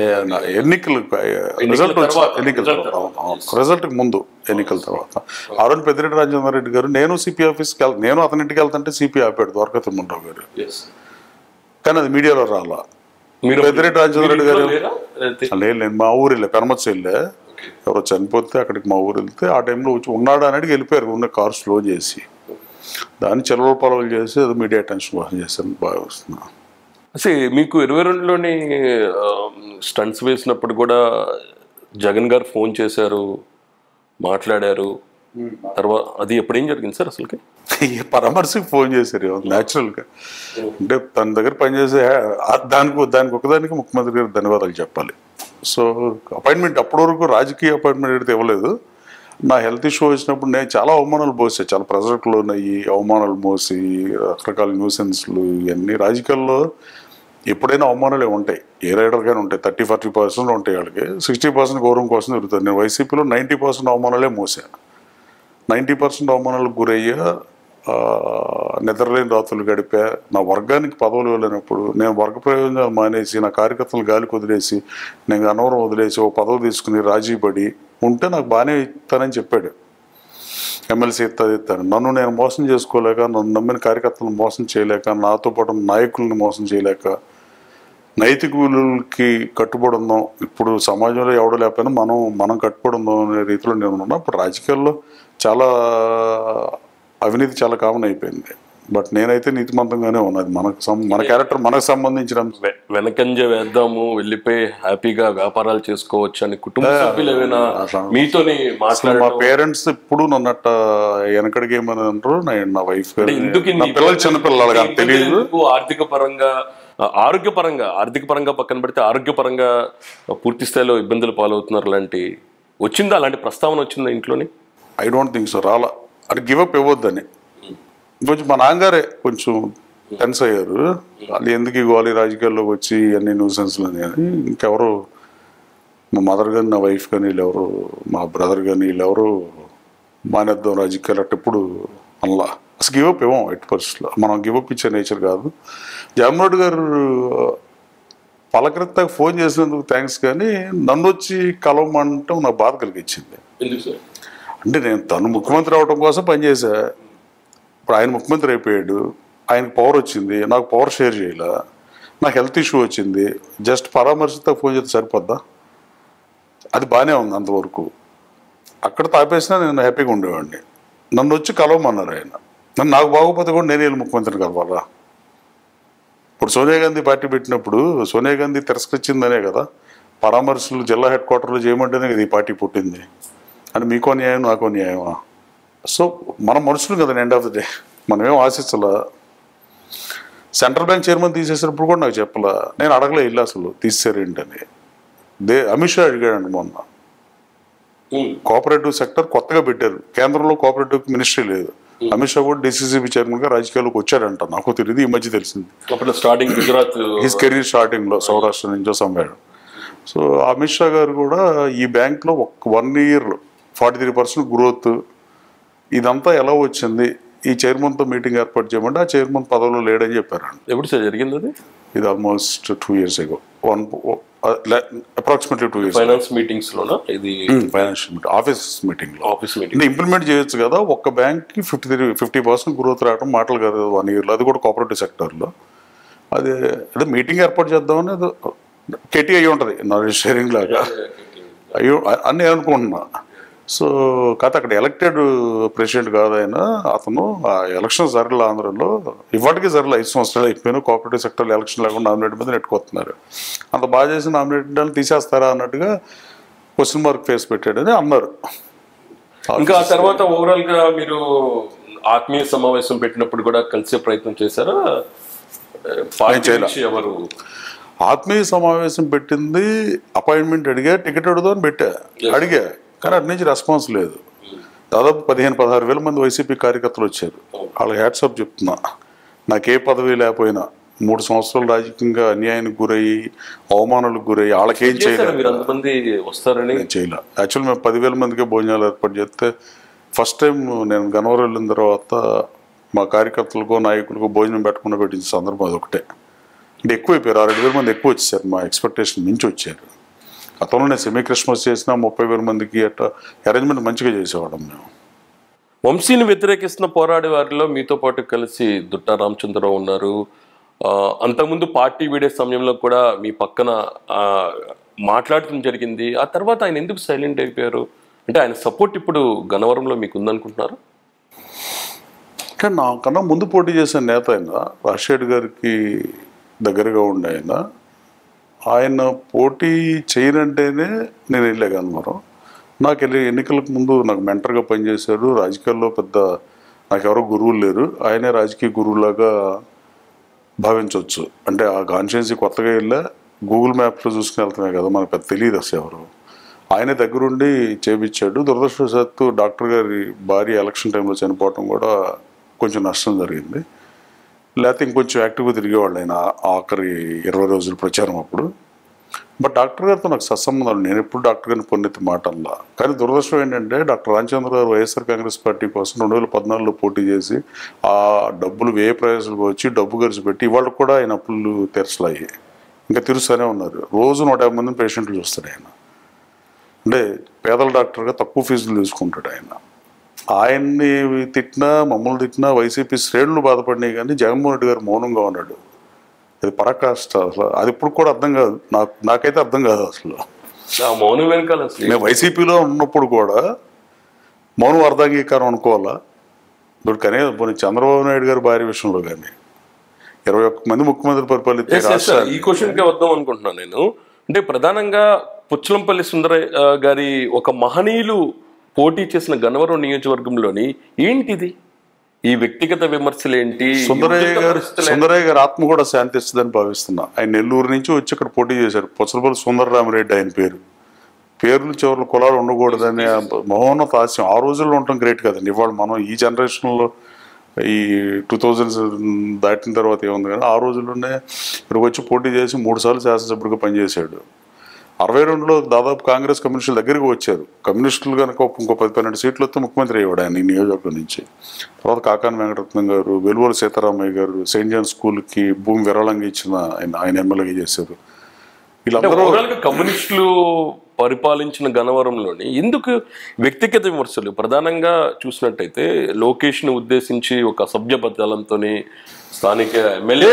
[SPEAKER 2] రిజల్ట్ ముందు ఎన్నికల తర్వాత ఆరోజు పెద్దిరెడ్డి రాజేంద్రారెడ్డి గారు నేను సిపి ఆఫీస్కి నేను అతని ఇంటికి వెళ్తుంటే సిపి ఆపాడు ద్వారకా తిమ్మరావు గారు. కానీ అది మీడియాలో రాలా. పెద్దిరెడ్డి రాజేంద్రారెడ్డి గారు లేదు, మా ఊరు వెళ్ళా, పెనమత్స వెళ్ళా. ఎవరో చనిపోతే అక్కడికి మా ఊరు వెళ్తే ఆ టైంలో వచ్చి ఉన్నాడు అనేది వెళ్ళిపోయారు. ఉన్న కారు స్లో చేసి దాన్ని చెలవ పొలవలు చేసి అది మీడియా అటెన్షన్ కోసం చేశాను. బాగా వస్తున్నా.
[SPEAKER 1] అసలు మీకు 22లోని స్టంట్స్ వేసినప్పుడు కూడా జగన్ గారు ఫోన్ చేశారు, మాట్లాడారు. తర్వాత అది ఎప్పుడేం జరిగింది సార్ అసలుకి?
[SPEAKER 2] పరామర్శకు ఫోన్ చేశారు న్యాచురల్గా. అంటే తన దగ్గర పనిచేసే దానికి ఒకదానికి ముఖ్యమంత్రి గారు ధన్యవాదాలు చెప్పాలి. సో అపాయింట్మెంట్ అప్పటి వరకు రాజకీయ అపాయింట్మెంట్ అయితే ఇవ్వలేదు. నా హెల్త్ ఇష్యూ వచ్చినప్పుడు నేను చాలా అవమానాలు పోసాయి, చాలా ప్రెజర్కి లోనయ్యి అవమానాలు మోసి రకరకాల న్యూసెన్స్లు ఇవన్నీ. రాజకీయాల్లో ఎప్పుడైనా అవమానాలే ఉంటాయి, ఏ రైడర్గానే ఉంటాయి. 30-40% ఉంటాయి. వాళ్ళకి 60% గౌరవం కోసం తిరుగుతుంది. నేను వైసీపీలో 90% అవమానాలే మోసా. 90% అవమానాలకు గురయ్యా, నిద్రలేని రాత్రులు గడిపా. నా వర్గానికి పదవులు వెళ్ళినప్పుడు నేను వర్గ ప్రయోజనాలు మానేసి నా కార్యకర్తలు గాలికి వదిలేసి నేను అనవరం వదిలేసి ఓ పదవి తీసుకుని రాజీ పడి ఉంటే నాకు బాగానే ఇస్తానని చెప్పాడు. ఎమ్మెల్సీ ఇస్తాను. నన్ను నేను మోసం చేసుకోలేక, నన్ను నమ్మిన కార్యకర్తలను మోసం చేయలేక, నాతో పాటు నాయకుల్ని మోసం చేయలేక, నైతిక విలువలకి కట్టుబడి ఉందాం. ఇప్పుడు సమాజంలో ఎవడో లేకపోయినా మనం కట్టుబడి ఉందాం అనే రీతిలో నేను ఉన్నా. ఇప్పుడు రాజకీయాల్లో చాలా అవినీతి చాలా కామన్ అయిపోయింది. బట్ నేనైతే నీతిమంతంగానే ఉన్నది. మన క్యారెక్టర్ మనకు సంబంధించిన
[SPEAKER 1] వెనకంజ వేద్దాము, వెళ్ళిపోయి హ్యాపీగా వ్యాపారాలు చేసుకోవచ్చు అని కుటుంబ సభ్యులు ఏమైనా మీతోని మాట్లాడారు?
[SPEAKER 2] మా పేరెంట్స్ ఇప్పుడు నన్నట్ట వెనకడికి ఏమని అంటారు. నా వైఫ్ పిల్లలు చిన్నపిల్లలు తెలియదు. ఆర్థిక పరంగా పక్కన పెడితే ఆరోగ్యపరంగా పూర్తి స్థాయిలో ఇబ్బందులు పాలవుతున్నారు లాంటి వచ్చిందా? అలాంటి ప్రస్తావన వచ్చిందా ఇంట్లోని? I don't think so. రాలా. అది గివప్ ఇవ్వద్దని కొంచెం మా నాన్నగారే కొంచెం టెన్స్ అయ్యారు. వాళ్ళు ఎందుకు ఇవ్వాలి రాజకీయాల్లోకి వచ్చి అన్ని న్యూసెన్స్లు అని. ఇంకెవరు మా మదర్ కానీ నా వైఫ్ కానీ వీళ్ళెవరు, మా బ్రదర్ కానీ వీళ్ళెవరు మానేద్దాం రాజకీయాలు అట్ట ఎప్పుడు అలా అసలు గివప్ ఇవ్వం. ఎట్టి పరిస్థితుల్లో మనం గివప్ ఇచ్చే నేచర్ కాదు. జగన్మోహన్ రెడ్డి గారు పలకరిత్తాకు ఫోన్ చేసినందుకు థ్యాంక్స్, కానీ నన్ను వచ్చి కలవమంటాం నాకు బాధ కలిగించింది. అంటే నేను తను ముఖ్యమంత్రి అవడం కోసం పనిచేసా. ఇప్పుడు ఆయన ముఖ్యమంత్రి అయిపోయాడు, ఆయనకు పవర్ వచ్చింది, నాకు పవర్ షేర్ చేయాల. నాకు హెల్త్ ఇష్యూ వచ్చింది, జస్ట్ పరామర్శతో ఫోన్ చేస్తే సరిపోద్దా? అది బాగానే ఉంది అంతవరకు. అక్కడ తాపేసినా నేను హ్యాపీగా ఉండేవాడిని. నన్ను వచ్చి కలవమన్నారు ఆయన. నాకు బాగోపోతే కూడా నేను వెళ్ళి ముఖ్యమంత్రిని కలవాలా? ఇప్పుడు సోనియా గాంధీ పార్టీ పెట్టినప్పుడు సోనియా గాంధీ తిరస్కరించిందనే కదా పరామర్శలు జిల్లా హెడ్ క్వార్టర్లో చేయమంటేనే కదా ఈ పార్టీ పుట్టింది. అని మీకో న్యాయం నాకో న్యాయమా? సో మనం మనుషులు కదా ఎండ్ ఆఫ్ ద డే. మనమేం ఆశించలా. సెంట్రల్ బ్యాంక్ చైర్మన్ తీసేసినప్పుడు కూడా నాకు చెప్పలా. నేను అడగలే ఇల్లు అసలు తీసేరేంటని. అమిత్ షా అడిగాడండి మొన్న. కోఆపరేటివ్ సెక్టర్ కొత్తగా పెట్టారు, కేంద్రంలో కోఆపరేటివ్ మినిస్ట్రీ లేదు. అమిత్ షా కూడా డిసిసిబి చైర్మన్గా రాజకీయాల్లోకి వచ్చాడంట. నాకు తెలియదు, ఈ మధ్య తెలిసింది. హిస్ కెరీర్ స్టార్టింగ్లో సౌరాష్ట్ర నుంచో సంపాడు. సో అమిత్ షా గారు కూడా ఈ బ్యాంక్లో 1 year 43% గ్రోత్, ఇదంతా ఎలా వచ్చింది, ఈ చైర్మన్తో మీటింగ్ ఏర్పాటు చేయమంటే ఆ చైర్మన్ పదవిలో లేడని చెప్పారండి.
[SPEAKER 1] ఎప్పుడు సార్ జరిగింది అది?
[SPEAKER 2] ఇది almost 2 years ago. Approximately 2 years.
[SPEAKER 1] Finance meetings లోనా ఇది?
[SPEAKER 2] ఫైనాన్షియల్ మీటింగ్, ఆఫీస్ మీటింగ్ లో
[SPEAKER 1] ఆఫీస్ మీటింగ్
[SPEAKER 2] ఇంప్లిమెంట్ చేయొచ్చు కదా. ఒక్క బ్యాంక్కి 50% గ్రోత్ రావడం మాటలు కాదు 1 yearలో, అది కూడా కోఆపరేటివ్ సెక్టర్లో. అదే అదే మీటింగ్ ఏర్పాటు చేద్దామని ఏదో కేటీ అయ్యి ఉంటుంది నాలెడ్జ్ షేరింగ్ లాగా అయ్యో అని నేను అనుకుంటున్నా. సో కాకపోతే అక్కడ ఎలక్టెడ్ ప్రెసిడెంట్ కాదు ఆయన, అతను ఆ ఎలక్షన్ జరగల ఆంధ్రలో, ఇవాటికి జరగల 5 సంవత్సరాలు అయిపోయినా కోఆపరేటివ్ సెక్టర్లో ఎలక్షన్ లేకుండా నామినేట్ మీద నెట్టుకొస్తున్నారు. అంత బాగా చేసి నామినేట్ తీసేస్తారా అన్నట్టుగా క్వశ్చన్ మార్క్ ఫేస్ పెట్టాడని అన్నారు.
[SPEAKER 1] ఇంకా ఆ తర్వాత ఓవరాల్ గా మీరు ఆత్మీయ సమావేశం పెట్టినప్పుడు కూడా కలిసే ప్రయత్నం చేశారా? ఎవరు
[SPEAKER 2] ఆత్మీయ సమావేశం పెట్టింది అపాయింట్మెంట్ అడిగా, టికెట్ అడుగుదామని అడిగా, కానీ అటు నుంచి రెస్పాన్స్ లేదు. దాదాపు 15-16 వేల మంది వైసీపీ కార్యకర్తలు వచ్చారు. వాళ్ళకి హ్యాట్సాప్ చెప్తున్నా. నాకే పదవి లేకపోయినా 3 సంవత్సరాలు రాజకీయంగా అన్యాయానికి గురయ్యి అవమానాలకు గురయ్యి వాళ్ళకేం చేయలేదు. చేయలే. యాక్చువల్ మేము 10,000 మందికే భోజనాలు ఏర్పాటు చేస్తే ఫస్ట్ టైం నేను గన్నవరం వెళ్ళిన తర్వాత మా కార్యకర్తలకు నాయకులకు భోజనం పెట్టకుండా పెట్టించిన సందర్భం అదొకటే. అంటే ఎక్కువైపోయారు, 6-7,000 మంది ఎక్కువ వచ్చేసారు, మా ఎక్స్పెక్టేషన్ మించి వచ్చారు. గతంలో నేను సెమీ క్రిస్మస్ చేసిన 30,000 మందికి అట్లా అరేంజ్మెంట్ మంచిగా చేసేవాళ్ళం మేము.
[SPEAKER 1] వంశీని వ్యతిరేకిస్తున్న పోరాడే వారిలో మీతో పాటు కలిసి దుట్టా రామచంద్రరావు ఉన్నారు. అంతకుముందు పార్టీ వీడే సమయంలో కూడా మీ పక్కన మాట్లాడటం జరిగింది. ఆ తర్వాత ఆయన ఎందుకు సైలెంట్ అయిపోయారు? అంటే ఆయన సపోర్ట్ ఇప్పుడు గన్నవరంలో మీకు ఉందనుకుంటున్నారు?
[SPEAKER 2] అంటే నాకన్నా ముందు పోటీ చేసిన నేత ఆయన, రాజశేఖర్ గారికి దగ్గరగా ఉండే ఆయన పోటీ చేయనంటేనే నేను వెళ్ళా గన్నవరం. నాకు వెళ్ళి ఎన్నికలకు ముందు నాకు మెంటర్గా పనిచేశాడు. రాజకీయాల్లో పెద్ద నాకెవరో గురువులు లేరు, ఆయనే రాజకీయ గురువులాగా భావించవచ్చు. అంటే ఆ కాన్స్టిట్యున్సీ కొత్తగా వెళ్ళా, గూగుల్ మ్యాప్లో చూసుకుని వెళ్తున్నాయి కదా, మనకు పెద్ద తెలియదు అసలు ఎవరు. ఆయనే దగ్గరుండి చేపించాడు. దురదృష్టవశాత్తు డాక్టర్ గారి భార్య ఎలక్షన్ టైంలో చనిపోవటం కూడా కొంచెం నష్టం జరిగింది. లేకపోతే ఇంకొంచెం యాక్టివ్గా తిరిగేవాళ్ళు ఆయన ఆఖరి 20 రోజుల ప్రచారం అప్పుడు. బట్ డాక్టర్ గారితో నాకు సత్సంబంధాలు, నేను ఎప్పుడు డాక్టర్ గారిని పొందితే మాటల్లా. కానీ దురదృష్టం ఏంటంటే డాక్టర్ రామచంద్ర గారు వైఎస్ఆర్ కాంగ్రెస్ పార్టీ కోసం 2014లో పోటీ చేసి ఆ డబ్బులు వ్యయ ప్రయాసాలకు వచ్చి డబ్బు ఖర్చు పెట్టి ఇవాళ కూడా ఆయన అప్పులు తెరచలాయి, ఇంకా తీరుస్తూనే ఉన్నారు. రోజు 150 మంది పేషెంట్లు చూస్తాడు ఆయన. అంటే పేదల డాక్టర్గా తక్కువ ఫీజులు తీసుకుంటాడు ఆయన. ఆయన్ని తిట్టినా మమ్మల్ని తిట్టినా వైసీపీ శ్రేణులు బాధపడినాయి, కానీ జగన్మోహన్ రెడ్డి గారు మౌనంగా ఉన్నాడు. అది పరాకాష్ట. అసలు అది ఇప్పుడు కూడా అర్థం కాదు, నాకైతే అర్థం కాదు అసలు.
[SPEAKER 1] మౌనం వెనకాల
[SPEAKER 2] మేము వైసీపీలో ఉన్నప్పుడు కూడా మౌనం అర్ధాంగీకారం అనుకోవాలా? ఇప్పుడు కనీసం చంద్రబాబు నాయుడు గారి భార్య విషయంలో కానీ 21 మంది ముఖ్యమంత్రి పరిపాలిస్తే
[SPEAKER 1] ఈ క్వశ్చన్కే వద్దాం అనుకుంటున్నాను నేను. అంటే ప్రధానంగా పుచ్చలంపల్లి సుందరయ్య గారి ఒక మహనీయులు పోటీ చేసిన గన్నవరం నియోజకవర్గంలోని ఏంటిది ఈ వ్యక్తిగత విమర్శలు ఏంటి?
[SPEAKER 2] సుందరయ్య గారు ఆత్మ కూడా శాంతిస్తుందని భావిస్తున్నా. ఆయన నెల్లూరు నుంచి వచ్చి ఇక్కడ పోటీ చేశారు. పుచ్చలపల్లి సుందరరామరెడ్డి ఆయన పేర్లు చివరి కులాలు ఉండకూడదని మహోన్నత ఆశయం ఆ రోజుల్లో ఉండటం గ్రేట్ కదండి. ఇవాళ మనం ఈ జనరేషన్లో ఈ 2000s దాటిన తర్వాత ఏముంది, కానీ ఆ రోజుల్లోనే ఇక్కడికి వచ్చి పోటీ చేసి 3 సార్లు శాసనసభ్యుడిగా పనిచేశాడు. 62లో దాదాపు కాంగ్రెస్ కమ్యూనిస్టుల దగ్గరికి వచ్చారు. కమ్యూనిస్టులు కనుక ఇంకో 10-12 సీట్లు వస్తే ముఖ్యమంత్రి అయ్యాడు ఆయన ఈ నియోజకవర్గం నుంచి. తర్వాత కాకాని వెంకటరత్నం గారు, వెలువల సీతారామయ్య గారు సెయింట్ జాన్ స్కూల్కి భూమి విరాళంగా ఇచ్చిన ఆయన ఎమ్మెల్యేగా చేశారు. వీళ్ళందరూ
[SPEAKER 1] కమ్యూనిస్టులు పరిపాలించిన గన్నవరంలోని ఎందుకు వ్యక్తిగత విమర్శలు ప్రధానంగా చూసినట్టయితే లోకేష్ ను ఉద్దేశించి ఒక అసభ్య పదాలంతో స్థానిక ఎమ్మెల్యే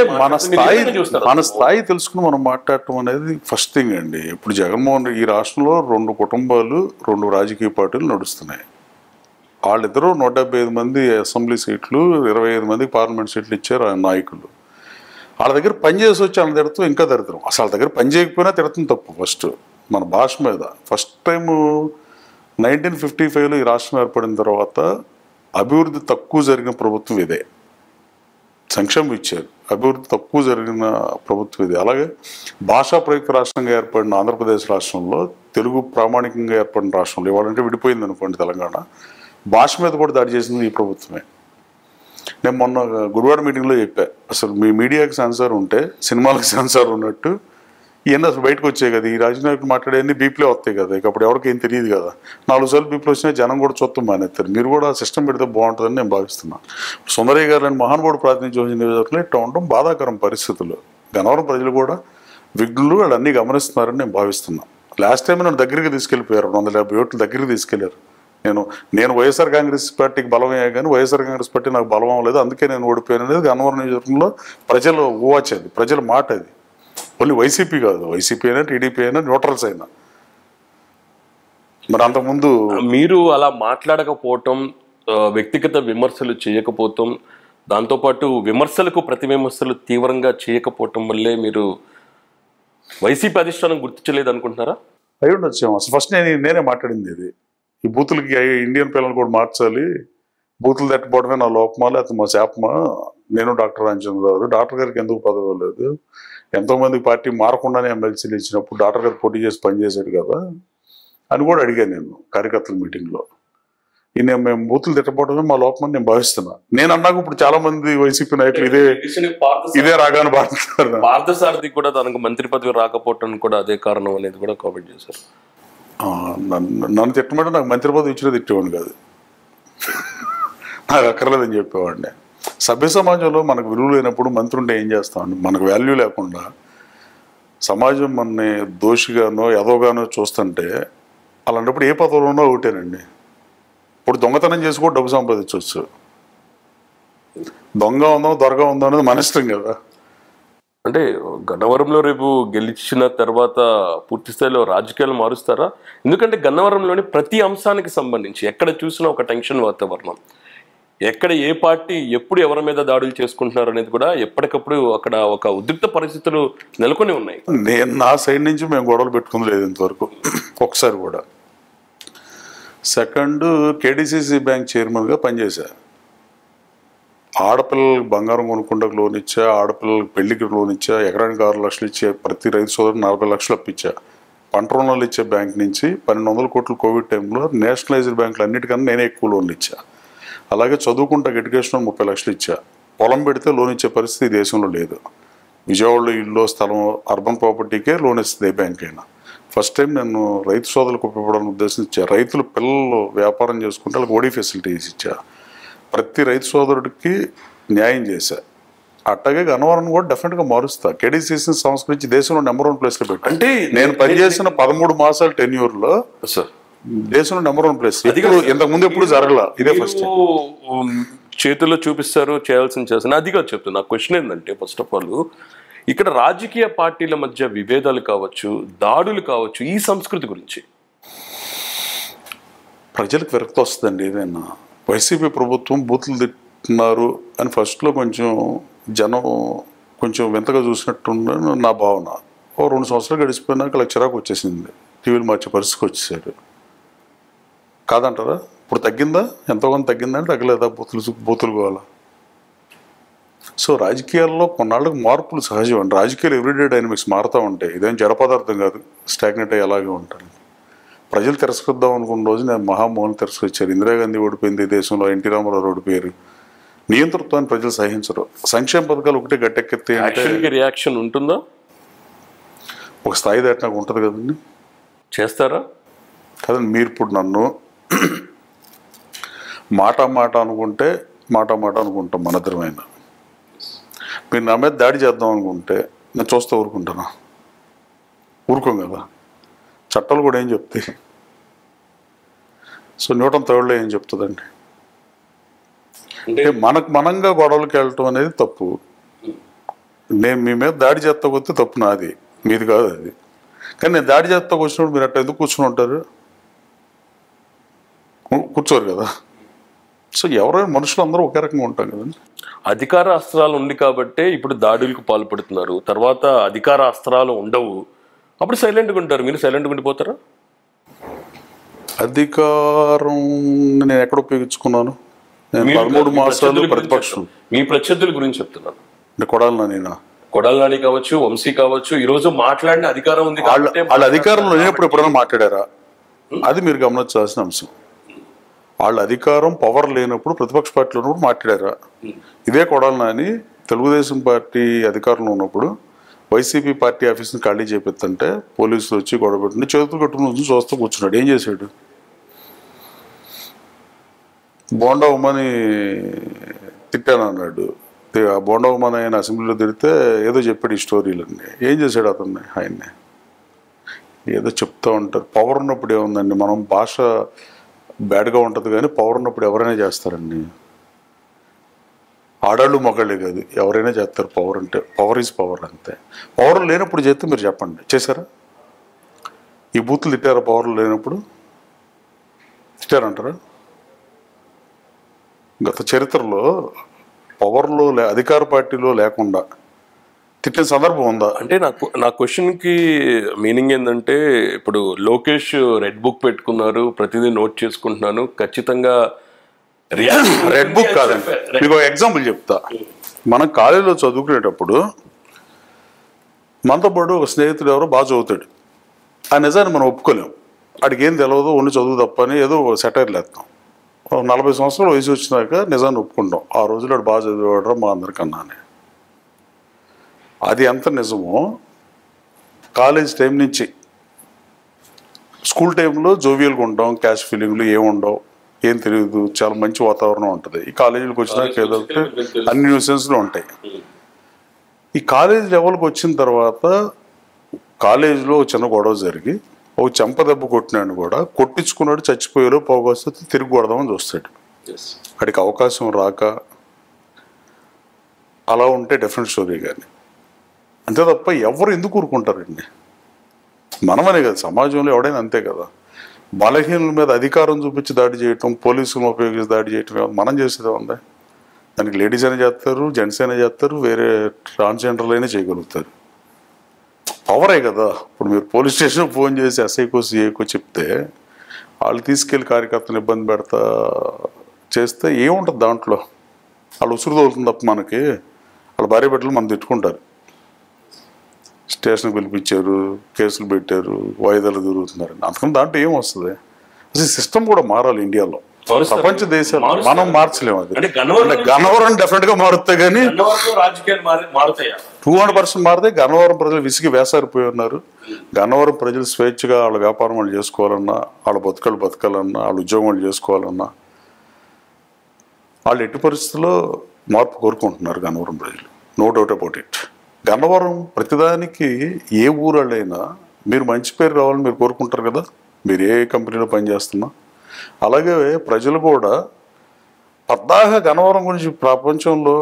[SPEAKER 2] మన స్థాయి తెలుసుకుని మనం మాట్లాడటం అనేది ఫస్ట్ థింగ్ అండి. ఇప్పుడు జగన్మోహన్ రెడ్డి ఈ రాష్ట్రంలో 2 కుటుంబాలు 2 రాజకీయ పార్టీలు నడుస్తున్నాయి. వాళ్ళిద్దరూ 175 మంది అసెంబ్లీ సీట్లు 25 మందికి పార్లమెంట్ సీట్లు ఇచ్చారు ఆ నాయకులు. వాళ్ళ దగ్గర పనిచేసి వచ్చి వాళ్ళ తిడతాం ఇంకా తిడతాం. అసలు వాళ్ళ దగ్గర పని చేయకపోయినా తిడతాం తప్పు. ఫస్ట్ మన భాష మీద ఫస్ట్ టైము 1955లో ఈ రాష్ట్రం ఏర్పడిన తర్వాత అభివృద్ధి తక్కువ జరిగిన ప్రభుత్వం ఇదే. సంక్షేమం ఇచ్చారు, అభివృద్ధి తక్కువ జరిగిన ప్రభుత్వం ఇది. అలాగే భాషా ప్రయుక్త రాష్ట్రంగా ఏర్పడిన ఆంధ్రప్రదేశ్ రాష్ట్రంలో, తెలుగు ప్రామాణికంగా ఏర్పడిన రాష్ట్రంలో, ఇవాళంటే విడిపోయింది అనుకోండి తెలంగాణ, భాష మీద కూడా దాడి చేసింది ఈ ప్రభుత్వమే. నేను మొన్న గురువాడ మీటింగ్లో చెప్పా, అసలు మీ మీడియాకి సెన్సార్ ఉంటే సినిమాలకు సెన్సార్ ఉన్నట్టు ఇవన్నీ అసలు బయటకు వచ్చాయి కదా. ఈ రాజకీయ మాట్లాడేవన్నీ బీప్లే వస్తాయి కదా. ఇక అప్పుడు ఎవరికి ఏం తెలియదు కదా. 4 సార్లు బీప్లు వచ్చినా జనం కూడా చూస్తాం మానేస్తారు. మీరు కూడా సిస్టమ్ పెడితే బాగుంటుందని నేను భావిస్తున్నాను. సుందరయ్య గారు అని మహానుభావుడు ప్రాతినిధ్యం నియోజకవర్గంలో ఇట్లా ఉండడం బాధాకరం పరిస్థితులు. గన్నవరం ప్రజలు కూడా విఘ్నులు వాళ్ళు అన్నీ గమనిస్తున్నారని నేను భావిస్తున్నాను. లాస్ట్ టైం నన్ను దగ్గరికి తీసుకెళ్ళిపోయారు, 250 ఓట్లు దగ్గరికి తీసుకెళ్లారు. నేను వైఎస్ఆర్ కాంగ్రెస్ పార్టీకి బలమయ్యా కానీ వైఎస్ఆర్ కాంగ్రెస్ పార్టీ నాకు బలం అవ్వలేదు, అందుకే నేను ఓడిపోయాను అనేది గన్నవరం నియోజకవర్గంలో ప్రజలు ఊవచ్చేది, ప్రజల మాట అది. ఓన్లీ వైసీపీ కాదు, వైసీపీ అయినా టీడీపీ అయినా న్యూట్రల్స్ అయినా. మరి అంతకుముందు
[SPEAKER 1] మీరు అలా మాట్లాడకపోవటం, వ్యక్తిగత విమర్శలు చేయకపోవటం, దాంతోపాటు విమర్శలకు ప్రతి విమర్శలు తీవ్రంగా చేయకపోవటం వల్లే మీరు వైసీపీ అధిష్టానం గుర్తించలేదు అనుకుంటున్నారా?
[SPEAKER 2] అయి ఉండొచ్చు. అసలు ఫస్ట్ నేనే మాట్లాడింది ఇది. ఈ బూతులకి ఇండియన్ పిల్లలు కూడా మార్చాలి, బూతులు తట్టుకోవడమే నా లోపమా లేకపోతే మా శాపమా, నేను డాక్టర్ రామచంద్రరావు, డాక్టర్ గారికి ఎందుకు పదవి లేదు, ఎంతోమంది పార్టీ మారకుండానే ఎమ్మెల్సీలు ఇచ్చినప్పుడు డాక్టర్ గారు పోటీ చేసి పనిచేశాడు కదా అని కూడా అడిగాను నేను కార్యకర్తల మీటింగ్లో. మేము బూతులు తిట్టపోవడమే మా లోపమని నేను భావిస్తున్నా. నేను అన్నాక ఇప్పుడు చాలా మంది వైసీపీ నాయకులు ఇదే రాగానే బాగుంటారు.
[SPEAKER 1] పార్థసారథి కూడా తనకు మంత్రి పదవి రాకపోవటం కూడా అదే కారణం అనేది కూడా కామెంట్ చేశారు.
[SPEAKER 2] నన్ను తిట్టమంటే నాకు మంత్రి పదవి ఇచ్చినా తిట్టేవాడిని కాదు, నాకు అక్కర్లేదని చెప్పేవాడిని. సభ్య సమాజంలో మనకు విలువ లేనప్పుడు మంత్రి ఉంటే ఏం చేస్తామండి? మనకు వాల్యూ లేకుండా సమాజం మనని దోషిగానో ఎదోగానో చూస్తుంటే అలాంటప్పుడు ఏ పదవిలోనో ఒకటేనండి. ఇప్పుడు దొంగతనం చేసి కూడా డబ్బు సంపాదించవచ్చు. దొంగ ఉందో దొరగా ఉందో అనేది మన ఇష్టం కదా.
[SPEAKER 1] అంటే గన్నవరంలో రేపు గెలిచిన తర్వాత పూర్తి స్థాయిలో రాజకీయాలు మారుస్తారా? ఎందుకంటే గన్నవరంలోని ప్రతి అంశానికి సంబంధించి ఎక్కడ చూసినా ఒక టెన్షన్ వాతావరణం, ఎక్కడ ఏ పార్టీ ఎప్పుడు ఎవరి మీద దాడులు చేసుకుంటున్నారు అనేది కూడా ఎప్పటికప్పుడు అక్కడ ఒక ఉద్రిక్త పరిస్థితులు నెలకొని ఉన్నాయి.
[SPEAKER 2] నేను నా సైడ్ నుంచి మేము గొడవలు పెట్టుకుంది లేదు ఇంతవరకు ఒకసారి కూడా. సెకండ్, కేడీసీసీ బ్యాంక్ చైర్మన్గా పనిచేశా. ఆడపిల్లలకు బంగారం కొనుక్కుంటకు లోన్ ఇచ్చా, ఆడపిల్లలకు పెళ్లికి లోన్ ఇచ్చా, ఎకరానికి 6 లక్షలు ఇచ్చే ప్రతి రైతు సోదరు 40 లక్షలు అప్పించా. పంట రుణాలు ఇచ్చే బ్యాంక్ నుంచి 1200 కోట్లు కోవిడ్ టైంలో నేషనలైజ్డ్ బ్యాంకులు అన్నిటికన్నా నేనే ఎక్కువ లోన్లు ఇచ్చా. అలాగే చదువుకుంటా ఎడ్యుకేషన్ 30 లక్షలు ఇచ్చా. పొలం పెడితే లోన్ ఇచ్చే పరిస్థితి దేశంలో లేదు. విజయవాడలో ఇల్లు స్థలం అర్బన్ ప్రాపర్టీకే లోన్ ఇస్తుంది ఏ బ్యాంక్ అయినా. ఫస్ట్ టైం నేను రైతు సోదరులకు ఉపయోగపడాలని ఉద్దేశించా. రైతులు పిల్లలు వ్యాపారం చేసుకుంటే వాళ్ళకి ఓడీ ఫెసిలిటీస్ ఇచ్చా. ప్రతి రైతు సోదరుడికి న్యాయం చేశా. అట్టగే గన్నవరం కూడా డెఫినెట్గా మారుస్తా. కేడీసీసీని సంస్కరించి దేశంలో నెంబర్ 1 ప్లేస్లో పెట్టా. అంటే నేను పనిచేసిన 13 మాసాల టెన్యూర్లో దేశంలో నెంబర్ 1 ప్లేస్. ఇంతకుముందు ఎప్పుడు జరగల, ఇదే ఫస్ట్.
[SPEAKER 1] చేతుల్లో చూపిస్తారు, చేయాల్సింది చేస్తాను. అదిగా చెప్తున్నా. నా క్వశ్చన్ ఏంటంటే, ఫస్ట్ ఆఫ్ ఆల్ ఇక్కడ రాజకీయ పార్టీల మధ్య విభేదాలు కావచ్చు, దాడులు కావచ్చు, ఈ సంస్కృతి గురించి
[SPEAKER 2] ప్రజలకు విరక్తి వస్తుందండి. ఏదైనా వైసీపీ ప్రభుత్వం బూతులు తిట్టున్నారు అని ఫస్ట్లో కొంచెం జనం కొంచెం వింతగా చూసినట్టు నా భావన. 2 సంవత్సరాలు గడిచిపోయినాక అలా చిరాకు వచ్చేసింది, టీవీలు మార్చే పరిస్థితికి వచ్చేసారు. కాదంటారా? ఇప్పుడు తగ్గిందా? ఎంతో కొంత తగ్గిందని తగ్గలేదా? బూతులు కావాలా? సో రాజకీయాల్లో కొన్నాళ్ళకు మార్పులు సహజం అండి. రాజకీయాలు ఎవ్రీడే డైనమిక్స్ మారుతూ ఉంటాయి. ఇదేం జడ పదార్థం కాదు, స్టాగ్నెట్ అయ్యి అలాగే ఉంటాను. ప్రజలు తిరస్కరిద్దాం అనుకున్న రోజు నేను మహామోహన్ తిరస్కరించారు. ఇందిరాగాంధీ ఓడిపోయింది దేశంలో, ఎన్టీ రామారావు ఓడిపోయారు. నియంతృత్వాన్ని ప్రజలు సహించరు. సంక్షేమ పథకాలు ఒకటే గట్టెక్కితే
[SPEAKER 1] రియాక్షన్ ఉంటుందా?
[SPEAKER 2] ఒక స్థాయి దాటినాక ఉంటుంది కదండి.
[SPEAKER 1] చేస్తారా?
[SPEAKER 2] కదండి. మీరు ఇప్పుడు నన్ను మాట అనుకుంటే మాట అనుకుంటాం మనద్దరమైన. మీరు నా మీద దాడి చేద్దాం అనుకుంటే నేను చూస్తూ ఊరుకుంటాను? ఊరుకోం కదా. చట్టాలు కూడా ఏం చెప్తాయి? సో న్యూటన్ థర్డ్లో ఏం చెప్తుందండి? అంటే మనంగా గొడవలకు వెళ్ళటం అనేది తప్పు. నేను మీ మీద దాడి చేస్తా కొస్తే తప్పు నాది, మీది కాదు అది. కానీ నేను దాడి చేస్తా వచ్చినప్పుడు మీరు అట్లా ఎందుకు కూర్చుని ఉంటారు? కూర్చోరు కదా. సో ఎవరైనా మనుషులు అందరూ ఒకే రకంగా ఉంటాం కదండి.
[SPEAKER 1] అధికార అస్త్రాలు ఉంది కాబట్టే ఇప్పుడు దాడులకు పాల్పడుతున్నారు. తర్వాత అధికార అస్త్రాలు ఉండవు, అప్పుడు సైలెంట్గా ఉంటారు. మీరు సైలెంట్గా ఉండిపోతారా?
[SPEAKER 2] అధికారం నేను ఎక్కడ ఉపయోగించుకున్నాను? నేను 13 మాసాలు ప్రతిపక్షం.
[SPEAKER 1] మీ ప్రత్యర్థుల గురించి చెప్తున్నాను.
[SPEAKER 2] అంటే కొడాలి నాని
[SPEAKER 1] కావచ్చు, వంశీ కావచ్చు, ఈ రోజు మాట్లాడిన అధికారం ఉంది.
[SPEAKER 2] వాళ్ళ అధికారంలో లేనప్పుడు ఎప్పుడైనా మాట్లాడారా? అది మీరు గమనించాల్సిన అంశం. వాళ్ళ అధికారం పవర్ లేనప్పుడు ప్రతిపక్ష పార్టీలో ఉన్నప్పుడు మాట్లాడారా? ఇదే కొడాలి నాని తెలుగుదేశం పార్టీ అధికారంలో ఉన్నప్పుడు వైసీపీ పార్టీ ఆఫీస్ని ఖాళీ చేపిస్తుంటే పోలీసులు వచ్చి గొడవ పెట్టి చేతులు కట్టుకుని చూస్తూ కూర్చున్నాడు. ఏం చేశాడు? బోండా ఉమ్మని తిట్టాను అన్నాడు. బోండవమని ఆయన అసెంబ్లీలో తిరిగితే ఏదో చెప్పాడు ఈ స్టోరీలన్నీ. ఏం చేశాడు అతన్ని? ఆయన్ని ఏదో చెప్తూ ఉంటారు. పవర్ ఉన్నప్పుడు ఏముందండి, మనం భాష బ్యాడ్గా ఉంటుంది కానీ పవర్ ఉన్నప్పుడు ఎవరైనా చేస్తారండి. ఆడాళ్ళు మగాళ్ళే కాదు, ఎవరైనా చేస్తారు. పవర్ అంటే పవర్ ఈజ్ పవర్ అంతే. పవర్ లేనప్పుడు చేస్తే మీరు చెప్పండి, చేశారా? ఈ బూతులు తిట్టారా? పవర్ లేనప్పుడు తిట్టారంటారా? గత చరిత్రలో పవర్లో అధికార పార్టీలో లేకుండా తిట్టిన సందర్భం ఉందా?
[SPEAKER 1] అంటే నా క్వశ్చన్కి మీనింగ్ ఏంటంటే, ఇప్పుడు లోకేష్ రెడ్ బుక్ పెట్టుకున్నారు, ప్రతిదీ నోట్ చేసుకుంటున్నాను, ఖచ్చితంగా
[SPEAKER 2] రెడ్ బుక్ కాదండి. మీకు ఎగ్జాంపుల్ చెప్తా. మనం కాలేజీలో చదువుకునేటప్పుడు మనతో పాటు ఒక స్నేహితుడు ఎవరో బాగా చదువుతాడు. ఆ నిజాన్ని మనం ఒప్పుకోలేం. వాడికి ఏం తెలియదు, ఓన్లీ చదువు తప్ప అని ఏదో సెటైర్లు వేస్తాం. 40 సంవత్సరాల వయసు వచ్చినాక నిజాన్ని ఒప్పుకుంటాం. ఆ రోజులో వాడు బాగా చదివేవాడు మా అందరికన్నా అని. అది ఎంత నిజమో కాలేజ్ టైం నుంచి స్కూల్ టైంలో జోవియల్గా ఉంటాం, క్యాష్ ఫీలింగ్లు ఏముండవు, ఏం తెలియదు, చాలా మంచి వాతావరణం ఉంటుంది. ఈ కాలేజీలకు వచ్చినాక ఏదో అన్ని న్యూసెన్స్లు ఉంటాయి. ఈ కాలేజ్ లెవెల్కి వచ్చిన తర్వాత కాలేజీలో చిన్న గొడవ జరిగి ఒక చెంప దెబ్బ కొట్టినాడు కూడా, కొట్టించుకున్నాడు, చచ్చిపోయారో పోగొస్తే తిరిగి కొడదామని చూస్తాడు. వాడికి అవకాశం రాక అలా ఉంటే డిఫరెంట్ స్టోరీ. కానీ అంతే తప్ప ఎవరు ఎందుకు ఊరుకుంటారండి? మనమనే కదా, సమాజంలో ఎవడైనా అంతే కదా. బలహీనుల మీద అధికారం చూపించి దాడి చేయటం, పోలీసులను ఉపయోగించి దాడి చేయటం మనం చేసేదే ఉంది. దానికి లేడీస్ అయినా చేస్తారు, జెంట్స్ అయినా చేస్తారు, వేరే ట్రాన్స్జెండర్లు అయినా చేయగలుగుతారు. పవరే కదా. ఇప్పుడు మీరు పోలీస్ స్టేషన్కి ఫోన్ చేసి ఎస్ఐకో సిఐకో చెప్తే వాళ్ళు తీసుకెళ్ళి కార్యకర్తను ఇబ్బంది పెడతా చేస్తే ఏముంటుంది దాంట్లో? వాళ్ళు ఉసురు తోలుతుంది తప్ప మనకి. వాళ్ళ భార్య బిడ్డలు మనం తిట్టుకుంటారు. స్టేషన్కి పిలిపించారు, కేసులు పెట్టారు, వాయిదాలు తిరుగుతున్నారు. అందుకని దాంట్లో ఏం వస్తుంది? అసలు సిస్టమ్ కూడా మారాలి ఇండియాలో. ప్రపంచ దేశాలు మనం మార్చలేము. అది అంటే గన్నవరం డెఫినెట్ గా మారుతాయి, కానీ 200% మారితే గన్నవరం ప్రజలు విసిగి వేసారిపోయి ఉన్నారు. గన్నవరం ప్రజలు స్వేచ్ఛగా వాళ్ళ వ్యాపారం వాళ్ళు చేసుకోవాలన్నా, వాళ్ళ బతకాలన్నా, వాళ్ళ ఉద్యోగం వాళ్ళు చేసుకోవాలన్నా వాళ్ళు ఎట్టి పరిస్థితుల్లో మార్పు కోరుకుంటున్నారు గన్నవరం ప్రజలు. No doubt about it. Gannavaram ప్రతిదానికి ఏ ఊళ్ళైనా మీరు మంచి పేరు రావాలని మీరు కోరుకుంటారు కదా, మీరు ఏ కంపెనీలో పనిచేస్తున్నా. అలాగే ప్రజలు కూడా పద్దాగా గన్నవరం గురించి ప్రపంచంలో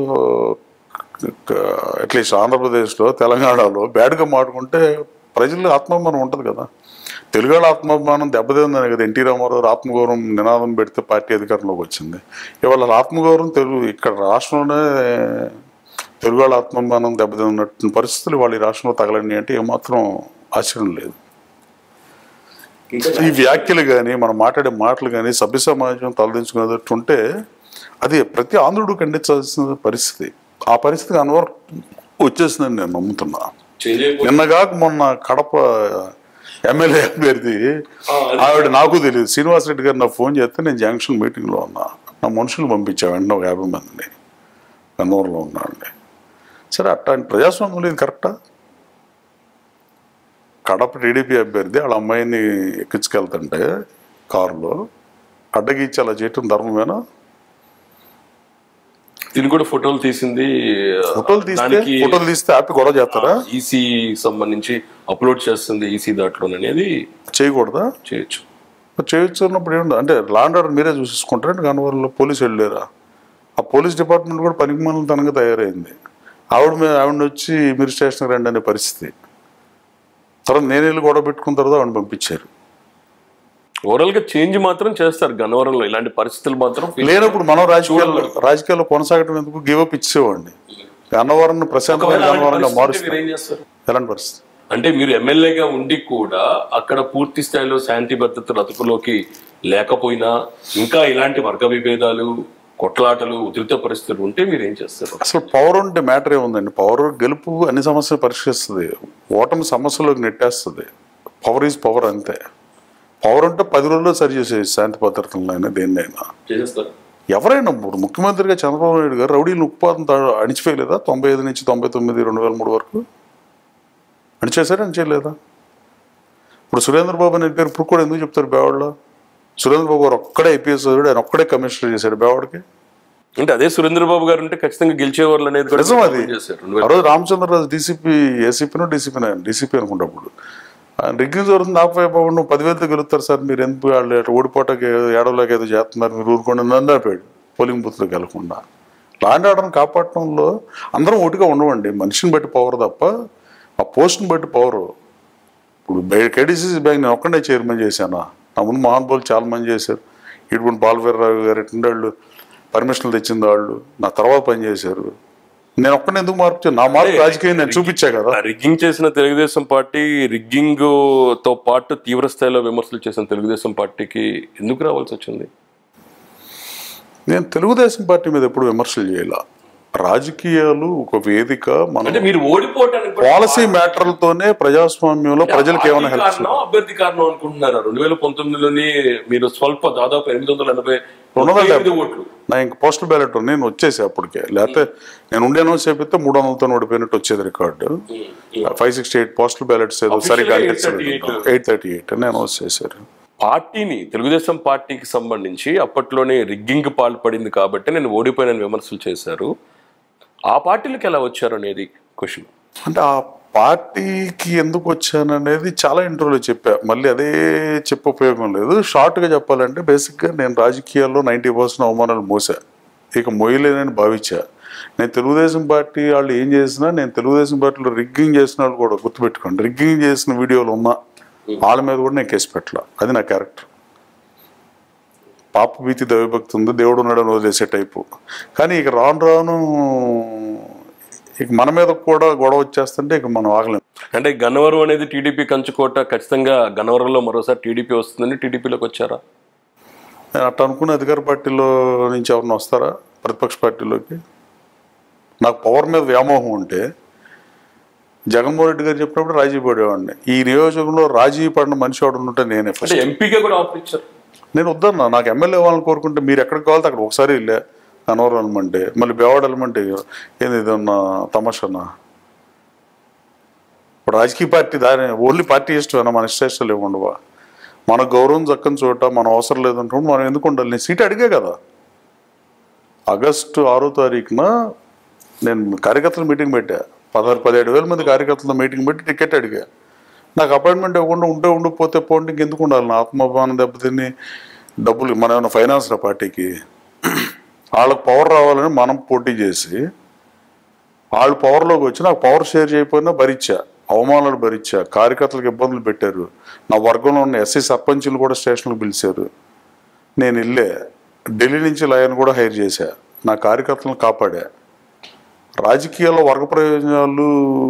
[SPEAKER 2] అట్లీస్ట్ ఆంధ్రప్రదేశ్లో, తెలంగాణలో బ్యాడ్గా మాట్లాడుకుంటే ప్రజలు ఆత్మాభిమానం ఉంటుంది కదా. తెలుగు వాళ్ళ ఆత్మాభిమానం దెబ్బతిందని కదా ఎన్టీ రామారావు ఆత్మగౌరవం నినాదం పెడితే పార్టీ అధికారంలోకి వచ్చింది. ఇవాళ ఆత్మగౌరవం తెలుగు ఇక్కడ రాష్ట్రంలోనే తెలుగు వాళ్ళ ఆత్మాభిమానం దెబ్బతిన్నట్టు పరిస్థితులు వాళ్ళు ఈ రాష్ట్రంలో తగలండి అంటే ఏమాత్రం ఆశ్చర్యం లేదు. ఈ వ్యాఖ్యలు కానీ మనం మాట్లాడే మాటలు కానీ సభ్య సమాజం తలదించుకునేటట్టు ఉంటే అది ప్రతి ఆంధ్రుడు ఖండించాల్సిన పరిస్థితి. ఆ పరిస్థితికి అనువరం వచ్చేసిందని నేను నమ్ముతున్నా. నిన్నగాక మొన్న కడప ఎమ్మెల్యే అభ్యర్థి ఆవిడ, నాకు తెలియదు, శ్రీనివాసరెడ్డి గారు నాకు ఫోన్ చేస్తే నేను జంక్షన్ మీటింగ్లో ఉన్నా. నా మనుషులు పంపించా వెంటనే 50 మందిని. గన్నవరంలో ఉన్నాండి. సరే, అట్లాంటి ప్రజాస్వామ్యం లేదు కరెక్టా? కడప టీడీపీ అభ్యర్థి వాళ్ళ అమ్మాయిని ఎక్కించుకెళ్తుంటే కారులో అడ్డగిచ్చి అలా చేయటం ధర్మమేనా?
[SPEAKER 1] దీన్ని కూడా ఫోటోలు తీసింది.
[SPEAKER 2] ఫోటోలు తీస్తే ఆపి గొడవ చేస్తారా?
[SPEAKER 1] ఈసీ సంబంధించి అప్లోడ్ చేస్తుంది ఈసీ దాంట్లో అనేది
[SPEAKER 2] చేయకూడదా? చేయొచ్చు అన్నప్పుడు ఏముంది అంటే లా అండ్ ఆర్డర్ మీరే చూసేసుకుంటారంటే గన్నవరంలో పోలీసు వెళ్ళారా? ఆ పోలీస్ డిపార్ట్మెంట్ కూడా పనికి మనం తనగా తయారైంది. ఆవిడని వచ్చి మీరు స్టేషన్కి రండి అనే పరిస్థితి. తర్వాత నేను వెళ్ళి గొడవ పెట్టుకున్న తర్వాత ఆవిడని పంపించారు.
[SPEAKER 1] ఓవరాల్ గా చేంజ్ మాత్రం చేస్తారు గన్నవరంలో. ఇలాంటి పరిస్థితులు మాత్రం
[SPEAKER 2] లేనప్పుడు మనం రాజకీయాల్లో కొనసాగటం ఎందుకు? గివ్ అప్ ఇచ్చేవాడిని. గన్నవరం ప్రశాంతమైన గన్నవరంగా మారుస్తారు. ఎలాంటి పరిస్థితి
[SPEAKER 1] అంటే మీరు ఎమ్మెల్యేగా ఉండి కూడా అక్కడ పూర్తి స్థాయిలో శాంతి భద్రతలు అదుపులోకి లేకపోయినా ఇంకా ఇలాంటి వర్గ విభేదాలు, కొట్లాటలు, ఉధృత పరిస్థితులు ఉంటే మీరు ఏం చేస్తారు?
[SPEAKER 2] అసలు పవర్ ఉంటే మ్యాటర్ ఏముందండి? పవర్ గెలుపు అన్ని సమస్యలు పరిష్కరిస్తుంది, ఓటమి సమస్యలోకి నెట్టేస్తుంది. పవర్ ఈజ్ పవర్ అంతే. పవర్ ఉంటే 10 రోజుల్లో సరి చేసేది శాంతి భద్రతలైనా దేన్నైనా. ఎవరైనా ముఖ్యమంత్రిగా చంద్రబాబు నాయుడు గారు రౌడీలు ఉత్పాదన అణిచిపోయలేదా? 95 నుంచి 99, 2003 వరకు అణిచేశారా? అణిచేయలేదా? ఇప్పుడు సురేంద్రబాబు అనే పేరు ఇప్పుడు కూడా ఎందుకు చెప్తారు బేవాడలో? సురేంద్రబాబు గారు ఒక్కడే ఐపీఎస్ చదివాడు, ఆయన ఒక్కడే కమిషనర్ చేశాడు బేవాడికి.
[SPEAKER 1] అంటే అదే సురేంద్రబాబు గారు ఉంటే ఖచ్చితంగా గెలిచేవాళ్ళు అనేది కూడా
[SPEAKER 2] నిజం అది.
[SPEAKER 1] చేశారు.
[SPEAKER 2] ఆ రోజు రామచంద్రరాజు డీసీపీ అనుకున్నప్పుడు రిగ్గింగ్ జరుగుతుంది ఆపైబాబు నువ్వు 10,000తో గెలుస్తారు సార్, మీరు ఎందుకు వాళ్ళు ఓడిపోవటానికి ఏడవలేక ఏదో చేస్తున్నారు, మీరు ఊరుకోండి నన్ను ఆపాడు పోలింగ్ బూత్లోకి వెళ్లకుండా. లాండ్ ఆర్డర్ని కాపాడటంలో అందరం ఒకటిగా ఉండవండి, మనిషిని బట్టి పవర్ తప్ప ఆ పోస్ట్ని బట్టి పవరు. ఇప్పుడు కేడీసీసీ బ్యాంక్ నేను ఒక్కడే చైర్మన్ చేశాను, నా ముందు మహానుభావులు చాలా మంది చేశారు. ఇటువంటి బాలవీర్రావు గారు వాళ్ళు పర్మిషన్లు తెచ్చింది వాళ్ళు, నా తర్వాత పనిచేశారు. నేను ఒక్కడే ఎందుకు మార్పు నా మార్పు రాజకీయం నేను చూపించా కదా.
[SPEAKER 1] రిగ్గింగ్ చేసిన తెలుగుదేశం పార్టీ రిగ్గింగ్ తో పాటు తీవ్ర స్థాయిలో విమర్శలు చేసిన తెలుగుదేశం పార్టీకి ఎందుకు రావాల్సి వచ్చింది?
[SPEAKER 2] నేను తెలుగుదేశం పార్టీ మీద ఎప్పుడు విమర్శలు చేయాల. రాజకీయాలు ఒక వేదిక, మన
[SPEAKER 1] మీరు ఓడిపోవటానికి
[SPEAKER 2] పాలసీ మ్యాటర్లతోనే ప్రజాస్వామ్యంలో ప్రజలకు ఏమైనా హెల్ప్
[SPEAKER 1] అభ్యర్థి కారణం అనుకుంటున్నారా? 2019లోని మీరు స్వల్ప దాదాపు 880 ఓట్లు
[SPEAKER 2] నా ఇంక పోస్టల్ బ్యాలెట్ నేను వచ్చేసి అప్పటికే, లేకపోతే నేను ఉండే అనౌన్స్ చేపిస్తే 300తో ఓడిపోయినట్టు వచ్చేది రికార్డు. 568 పోస్టల్ బ్యాలెట్స్ ఏదో సరిగ్గా 838 అని అనౌన్స్ చేశారు.
[SPEAKER 1] పార్టీని తెలుగుదేశం పార్టీకి సంబంధించి అప్పట్లోనే రిగ్గింగ్ పాల్పడింది కాబట్టి నేను ఓడిపోయిన విమర్శలు చేశారు. ఆ పార్టీలకు ఎలా వచ్చారు అనేది క్వశ్చన్.
[SPEAKER 2] అంటే ఆ పార్టీకి ఎందుకు వచ్చాననేది చాలా ఇంటర్వ్యూలో చెప్పా, మళ్ళీ అదే చెప్పే ఉపయోగం లేదు. షార్ట్గా చెప్పాలంటే బేసిక్గా నేను రాజకీయాల్లో 90% అవమానాలు మోసా, ఇక మోయలేనని భావించా. నేను తెలుగుదేశం పార్టీ వాళ్ళు ఏం చేసినా, నేను తెలుగుదేశం పార్టీలో రిగ్గింగ్ చేసిన వాళ్ళు కూడా గుర్తుపెట్టుకోండి, రిగ్గింగ్ చేసిన వీడియోలు ఉన్నా వాళ్ళ మీద కూడా నేను కేసు పెట్టాల. అది నా క్యారెక్టర్. పాప భీతి దైవభక్తి ఉంది, దేవుడు ఉన్నాడని వదిలేసే టైపు. కానీ ఇక రాను రాను ఇక మన మీద కూడా గొడవ వచ్చేస్తుంటే ఇక మనం ఆగలేము.
[SPEAKER 1] అంటే గన్నవరం అనేది టీడీపీ కంచుకోట, ఖచ్చితంగా గన్నవరంలో మరోసారి టీడీపీ వస్తుందని టీడీపీలోకి వచ్చారా?
[SPEAKER 2] నేను అట్లా అనుకున్న అధికార పార్టీలో నుంచి ఎవరిని వస్తారా ప్రతిపక్ష పార్టీలోకి? నాకు పవర్ మీద వ్యామోహం ఉంటే జగన్మోహన్ రెడ్డి గారు చెప్పినప్పుడు రాజీ పడేవాడిని. ఈ నియోజకంలో రాజీ పడిన మనిషి వాడు ఉంటే నేనే ఫస్ట్.
[SPEAKER 1] ఎంపీగా కూడా ఆఫర్ ఇచ్చారు.
[SPEAKER 2] నేను వద్దన్నా, నాకు ఎమ్మెల్యే వాళ్ళని కోరుకుంటే మీరు ఎక్కడికి కావాలితే అక్కడ ఒకసారి వెళ్ళా. కనవరం వెళ్ళమంటే మళ్ళీ బేవాడ వెళ్ళమంటే ఏంది ఇదన్నా తమాషానా? ఇప్పుడు రాజకీయ పార్టీ దాని ఓన్లీ పార్టీ ఇష్టమేనా? మన ఇష్టాలు ఏమి ఉండవా? మన గౌరవం చక్కని చోట మనం అవసరం లేదంటే మనం ఎందుకు ఉండాలి? నేను సీట్ అడిగే కదా. ఆగస్టు 6వ తారీఖున నేను కార్యకర్తల మీటింగ్ పెట్టా, 17,000 మంది కార్యకర్తల మీటింగ్ పెట్టి టికెట్ అడిగా. నాకు అపాయింట్మెంట్ ఇవ్వకుండా ఉండిపోతే పోండి, ఇంకెందుకు ఉండాలి? నా ఆత్మాభిమానం దెబ్బతిని డబ్బులు మన ఏమైనా ఫైనాన్స్ రా పార్టీకి? వాళ్ళకి పవర్ రావాలని మనం పోటీ చేసి వాళ్ళు పవర్లోకి వచ్చి నాకు పవర్ షేర్ చేయకపోయినా భరించా, అవమానాలు భరించా, కార్యకర్తలకు ఇబ్బందులు పెట్టారు. నా వర్గంలో ఉన్న ఎస్సీ సర్పంచులు కూడా స్టేషన్కి పిలిచారు. నేను వెళ్ళే ఢిల్లీ నుంచి లాయర్ని కూడా హైర్ చేశా, నా కార్యకర్తలను కాపాడా. రాజకీయాల్లో వర్గ ప్రయోజనాలు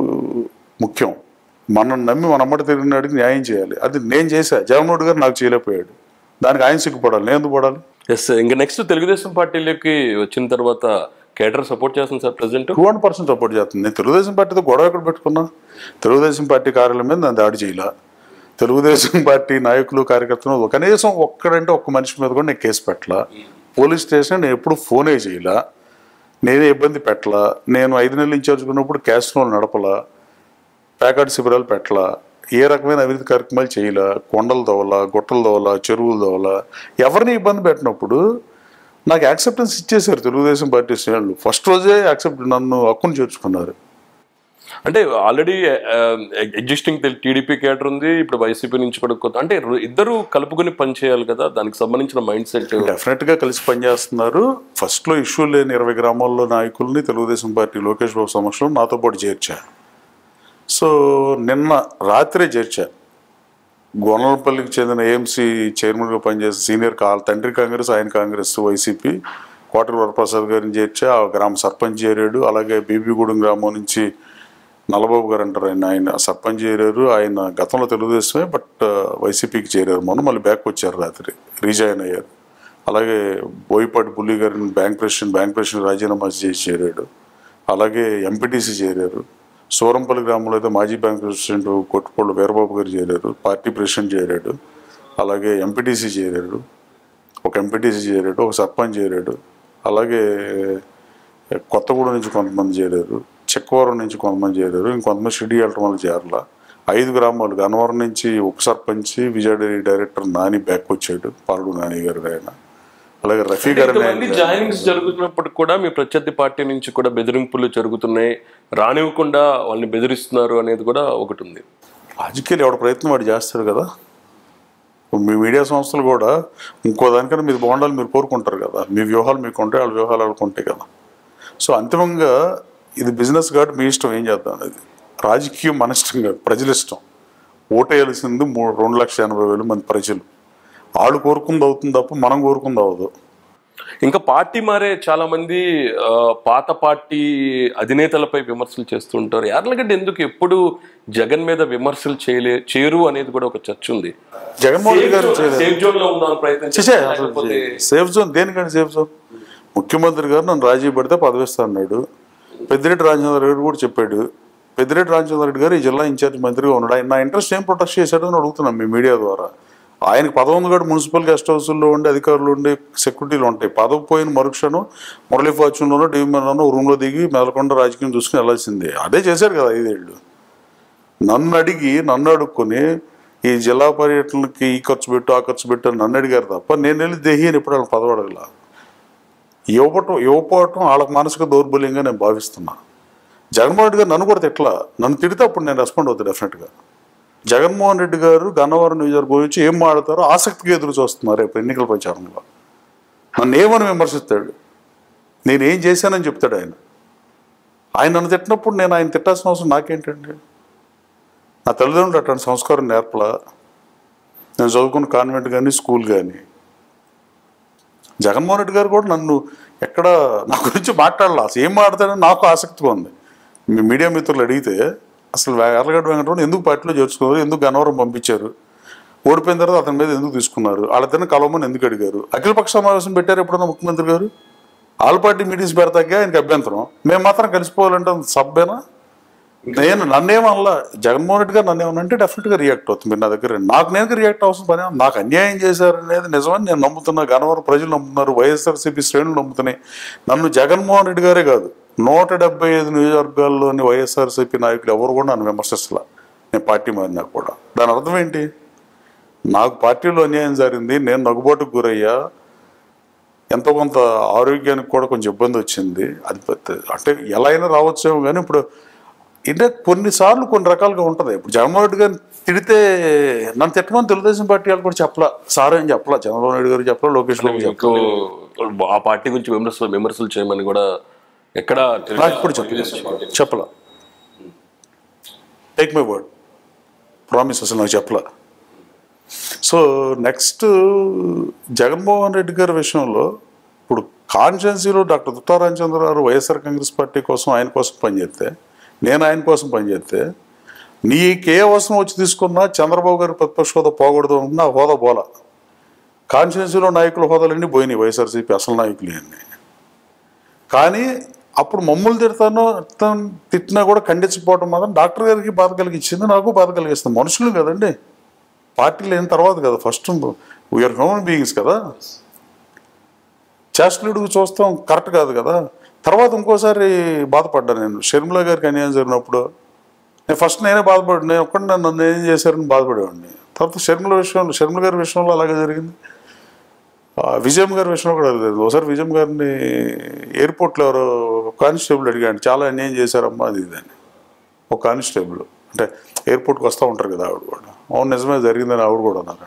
[SPEAKER 2] ముఖ్యం. మనం నమ్మి మన అమ్మటి తిరిగినాడికి న్యాయం చేయాలి. అది నేను చేశా. జగన్మోహన్ గారు నాకు చేయలేకపోయాడు, దానికి ఆయన సిగ్గుపడాలి, నేను ఎందుకు పడాలి?
[SPEAKER 1] ఎస్. ఇంకా నెక్స్ట్ తెలుగుదేశం పార్టీలోకి వచ్చిన తర్వాత కేడర్ సపోర్ట్ చేస్తుంది సార్ ప్రెసిడెంట్?
[SPEAKER 2] 200% సపోర్ట్ చేస్తుంది. నేను తెలుగుదేశం పార్టీతో గొడవ ఎక్కడ పెట్టుకున్నా? తెలుగుదేశం పార్టీ కార్యాలయం మీద నేను దాడి చేయాల. తెలుగుదేశం పార్టీ నాయకులు కార్యకర్తలు కనీసం ఒక్కడంటే ఒక్క మనిషి మీద కూడా నేను కేసు పెట్టలా. పోలీస్ స్టేషన్ నేను ఎప్పుడు ఫోనే చేయాల, నేనే ఇబ్బంది పెట్టలా. నేను 5 నెలలు ఇన్ఛార్జ్ ఉన్నప్పుడు క్యాస్ట్రోలు నడపలా, ప్యాకెట్ శిబిరాలు పెట్టలా, ఏ రకమైన అవినీతి కార్యక్రమాలు చేయలా, కొండలు దోవలా, గుట్టలు దోవలా, చెరువులు దోవలా, ఎవరిని ఇబ్బంది పెట్టినప్పుడు నాకు యాక్సెప్టెన్స్ ఇచ్చేసారు తెలుగుదేశం పార్టీ శ్రేణులు. ఫస్ట్ రోజే నన్ను హక్కును చేర్చుకున్నారు.
[SPEAKER 1] అంటే ఆల్రెడీ ఎగ్జిస్టింగ్ టీడీపీ కేడర్ ఉంది, ఇప్పుడు వైసీపీ నుంచి కూడా కొత్త, అంటే ఇద్దరు కలుపుకొని పనిచేయాలి కదా, దానికి సంబంధించిన మైండ్ సెట్
[SPEAKER 2] డెఫినెట్గా కలిసి పనిచేస్తున్నారు. ఫస్ట్లో ఇష్యూ లేని 20 గ్రామాల్లో నాయకుల్ని తెలుగుదేశం పార్టీ లోకేష్ బాబు సమక్షంలో నాతో పాటు చేర్చా. సో నిన్న రాత్రే చేర్చా. గోనలపల్లికి చెందిన ఏఎంసీ చైర్మన్గా పనిచేసిన సీనియర్ తండ్రి కాంగ్రెస్, ఆయన కాంగ్రెస్, వైసీపీ కోటరి వరప్రసాద్ గారిని చేర్చా. ఆ గ్రామ సర్పంచ్ చేరాడు. అలాగే బీబీగూడెం గ్రామం నుంచి నల్లబాబు గారు అంటారు, ఆయన సర్పంచ్ చేరారు. ఆయన గతంలో తెలుగుదేశమే, బట్ వైసీపీకి చేరారు. మొన్న మళ్ళీ బ్యాక్ వచ్చారు, రాత్రి రీజాయిన్ అయ్యారు. అలాగే బోయిపాటి బుల్లి గారిని బ్యాంక్ ప్రెసిడెంట్ రాజీనామా చేసి చేరాడు. అలాగే ఎంపీటీసీ చేరారు. సూరంపల్లి గ్రామంలో అయితే మాజీ బ్యాంక్ ప్రెసిడెంట్ కొట్టుపల్లి వీరబాబు గారు చేరారు, పార్టీ ప్రెసిడెంట్ చేరాడు. అలాగే ఎంపీటీసీ చేరాడు, ఒక ఎంపీటీసీ చేరాడు, ఒక సర్పంచ్ చేరాడు. అలాగే కొత్తగూడెం నుంచి కొంతమంది చేరారు, చెక్కవరం నుంచి కొంతమంది చేరారు, ఇంకొంతమంది షిడి వెళ్ళటం వల్ల చేరాల. 5 గ్రామాలు గన్నవరం నుంచి ఉప sarpanch Vijaya dairy director Nani back వచ్చాడు, పాలడు నాని గారు ఆయన. అలాగే రఫీ గారు
[SPEAKER 1] జాయినింగ్స్ జరుగుతున్నప్పుడు కూడా మీ ప్రత్యర్థి పార్టీ నుంచి కూడా బెదిరింపులు జరుగుతున్నాయి, రానివ్వకుండా వాళ్ళని బెదిరిస్తున్నారు అనేది కూడా ఒకటి ఉంది.
[SPEAKER 2] రాజకీయాలు ఎవడ ప్రయత్నం వాడు చేస్తాడు కదా. మీ మీడియా సంస్థలు కూడా ఇంకో దానికన్నా మీరు బాగుండాలి మీరు కోరుకుంటారు కదా. మీ వ్యూహాలు మీకు ఉంటాయి, వాళ్ళ వ్యూహాలు వాళ్ళకు ఉంటాయి కదా. సో అంతిమంగా ఇది బిజినెస్ కాబట్టి మీ ఇష్టం ఏం చేద్దాం అనేది. రాజకీయం మన ఇష్టం కాదు, ప్రజల ఇష్టం. ఓటేయాల్సింది 2,80,000 మంది ప్రజలు. వాళ్ళు కోరుకుంది అవుతుంది తప్ప మనం కోరుకుంది అవ్వదు.
[SPEAKER 1] ఇంకా పార్టీ మారే చాలా మంది పాత పార్టీ అధినేతలపై విమర్శలు చేస్తుంటారు. యార్లగడ్డ ఎందుకు ఎప్పుడు జగన్ మీద విమర్శలు చేయరు అనేది కూడా ఒక చర్చ ఉంది.
[SPEAKER 2] జగన్మోహన్ రెడ్డి గారు సేఫ్ జోన్ దేనికంటే సేఫ్ జోన్. ముఖ్యమంత్రి గారు నన్ను రాజీ పడితే పదవిస్తా అన్నాడు. పెద్దిరెడ్డి రామచంద్ర రెడ్డి కూడా చెప్పాడు. పెద్దిరెడ్డి రామచంద్ర రెడ్డి గారు ఈ జిల్లా ఇన్ఛార్జ్ మంత్రిగా ఉన్నాడు. ఆయన నా ఇంట్రెస్ట్ ఏం ప్రొటెక్ట్ చేశాడని అడుగుతున్నాం మీ మీడియా ద్వారా. ఆయనకు పదవి ఉంది కూడా మున్సిపల్ గెస్ట్ హౌస్లో ఉండి అధికారులు ఉండి సెక్యూరిటీలు ఉంటాయి. పదవి పోయిన మరుక్షణం మురళీ ఫార్చ్యూన్లోనో డివిజన్లోనో రూమ్లో దిగి మెదలకుండా రాజకీయం చూసుకుని వెళ్ళాల్సిందే. అదే చేశారు కదా 5 ఏళ్ళు. నన్ను అడుక్కొని ఈ జిల్లా పర్యటనకి ఈ ఖర్చు పెట్టు ఆ ఖర్చు పెట్టు అని నన్ను అడిగారు తప్ప నేను వెళ్ళి దేహి అని ఎప్పుడు వాళ్ళకి పదవి అడగల. ఇవ్వపోవటం వాళ్ళకి మానసిక దౌర్బల్యంగా నేను భావిస్తున్నా. జగన్మోహన్ రెడ్డి గారు నన్ను కూడా తిట్లా. నన్ను తిడితే అప్పుడు నేను రెస్పాండ్ అవుతాను డెఫినెట్గా. జగన్మోహన్ రెడ్డి గారు గన్నవరం నియోజకవర్గం గురించి ఏం మాట్లాడతారో ఆసక్తిగా ఎదురు చూస్తున్నారు రేపు ఎన్నికల ప్రచారంలో. నన్ను ఏమని విమర్శిస్తాడు, నేనేం చేశానని చెప్తాడు ఆయన నన్ను తిట్టినప్పుడు నేను ఆయన తిట్టాల్సిన అవసరం నాకేంటండి. నా తల్లిదండ్రులు అట్లాంటి సంస్కారం నేర్పలా. నేను చదువుకున్న కాన్వెంట్ కానీ స్కూల్ కానీ. జగన్మోహన్ రెడ్డి గారు కూడా నన్ను ఎక్కడ నా గురించి మాట్లాడాలి. అసలు ఏం మాట్లాడతాడని నాకు ఆసక్తిగా ఉంది. మీ మీడియా మిత్రులు అడిగితే అసలు యార్లగడ్డ వెంకటరమణ ఎందుకు పార్టీలో చేర్చుకున్నారు, ఎందుకు గన్నవరం పంపించారు, ఓడిపోయిన తర్వాత అతని మీద ఎందుకు తీసుకున్నారు, వాళ్ళిద్దరిని కలవమని ఎందుకు అడిగారు, అఖిలపక్ష సమావేశం పెట్టారు ఎప్పుడన్నా ముఖ్యమంత్రి గారు. ఆల్ పార్టీ మీటింగ్స్ పెడతాకే ఆయనకి అభ్యంతరం, మేము మాత్రం కలిసిపోవాలంటే సబ్బేనా. నన్నేమల్లా జగన్మోహన్ రెడ్డి గారు నన్నేమనంటే డెఫినెట్గా రియాక్ట్ అవుతుంది. మీరు నా దగ్గర నేను రియాక్ట్ అవసరం పని. నాకు అన్యాయం చేశారనేది నిజమని నేను నమ్ముతున్నా. గన్నవరం ప్రజలు నమ్ముతున్నారు, వైఎస్ఆర్సీపీ శ్రేణులు నమ్ముతున్నాయి. నన్ను జగన్మోహన్ రెడ్డి గారే కాదు 175 నియోజకవర్గాల్లోని వైఎస్ఆర్సీపీ నాయకులు ఎవరు కూడా నన్ను విమర్శిస్తలా. నేను పార్టీ మారినా కూడా. దాని అర్థం ఏంటి, నాకు పార్టీలో అన్యాయం జరిగింది, నేను నగుబాటుకు గురయ్యా, ఎంతో కొంత ఆరోగ్యానికి కూడా కొంచెం ఇబ్బంది వచ్చింది. అది అంటే ఎలా అయినా రావచ్చేమో. కానీ ఇప్పుడు అంటే కొన్నిసార్లు కొన్ని రకాలుగా ఉంటుంది. ఇప్పుడు జగన్మోహన్ రెడ్డి గారిని తిడితే నన్ను తిట్టమని తెలుగుదేశం పార్టీ వాళ్ళు కూడా చెప్పలా, సార్ అని చెప్పలా, చంద్రబాబు నాయుడు గారు చెప్పలా, లోకేష్ బాబు చెప్పలా.
[SPEAKER 1] ఆ పార్టీ గురించి విమర్శలు చేయమని కూడా ఎక్కడ
[SPEAKER 2] నాకు ఇప్పుడు చెప్పలా. టేక్ మై వర్డ్, ప్రామిస్, అసలు నాకు చెప్పలా. సో నెక్స్ట్ జగన్మోహన్ రెడ్డి గారి విషయంలో ఇప్పుడు కాన్స్టిట్యున్సీలో డాక్టర్ దుత్తా రామచంద్ర గారు వైఎస్ఆర్ కాంగ్రెస్ పార్టీ కోసం ఆయన కోసం పనిచేస్తే, నేను ఆయన కోసం పనిచేస్తే, నీకే అవసరం వచ్చి తీసుకున్నా చంద్రబాబు గారి ప్రతిపక్ష హోదా పోకూడదు అనుకున్నా ఆ హోదా పోలా. కాన్స్టిట్యున్సీలో నాయకుల హోదాలన్నీ పోయినాయి వైఎస్ఆర్సీపీ అసలు నాయకులు అన్నీ. కానీ అప్పుడు మమ్మల్ని తిట్టినా కూడా ఖండించకపోవడం మాత్రం డాక్టర్ గారికి బాధ కలిగించింది, నాకు బాధ కలిగిస్తుంది. మనుషులు కదండి, పార్టీలు అయిన తర్వాత కదా. ఫస్ట్ వీఆర్ హ్యూమన్ బీయింగ్స్ కదా. చేష్టలుడికి చూస్తాం కరెక్ట్ కాదు కదా. తర్వాత ఇంకోసారి బాధపడ్డాను నేను. షర్మిల గారికి అన్యాయం జరిగినప్పుడు నేనే బాధపడ్డాను. నేను ఒక్కడి నన్ను ఏం చేశారని బాధపడేవాడిని. తర్వాత షర్మిల గారి విషయంలో అలాగే జరిగింది. విజయం గారి విషయంలో కూడా జరిగింది. ఒకసారి విజయం గారిని ఎయిర్పోర్ట్లో ఎవరో కానిస్టేబుల్ అడిగాడు, చాలా అన్యాయం చేశారమ్మా అది ఇదని. ఒక కానిస్టేబుల్ అంటే ఎయిర్పోర్ట్కి వస్తూ ఉంటారు కదా, ఆవిడ కూడా అవును నిజమే జరిగిందని ఆవిడ కూడా అన్నారు.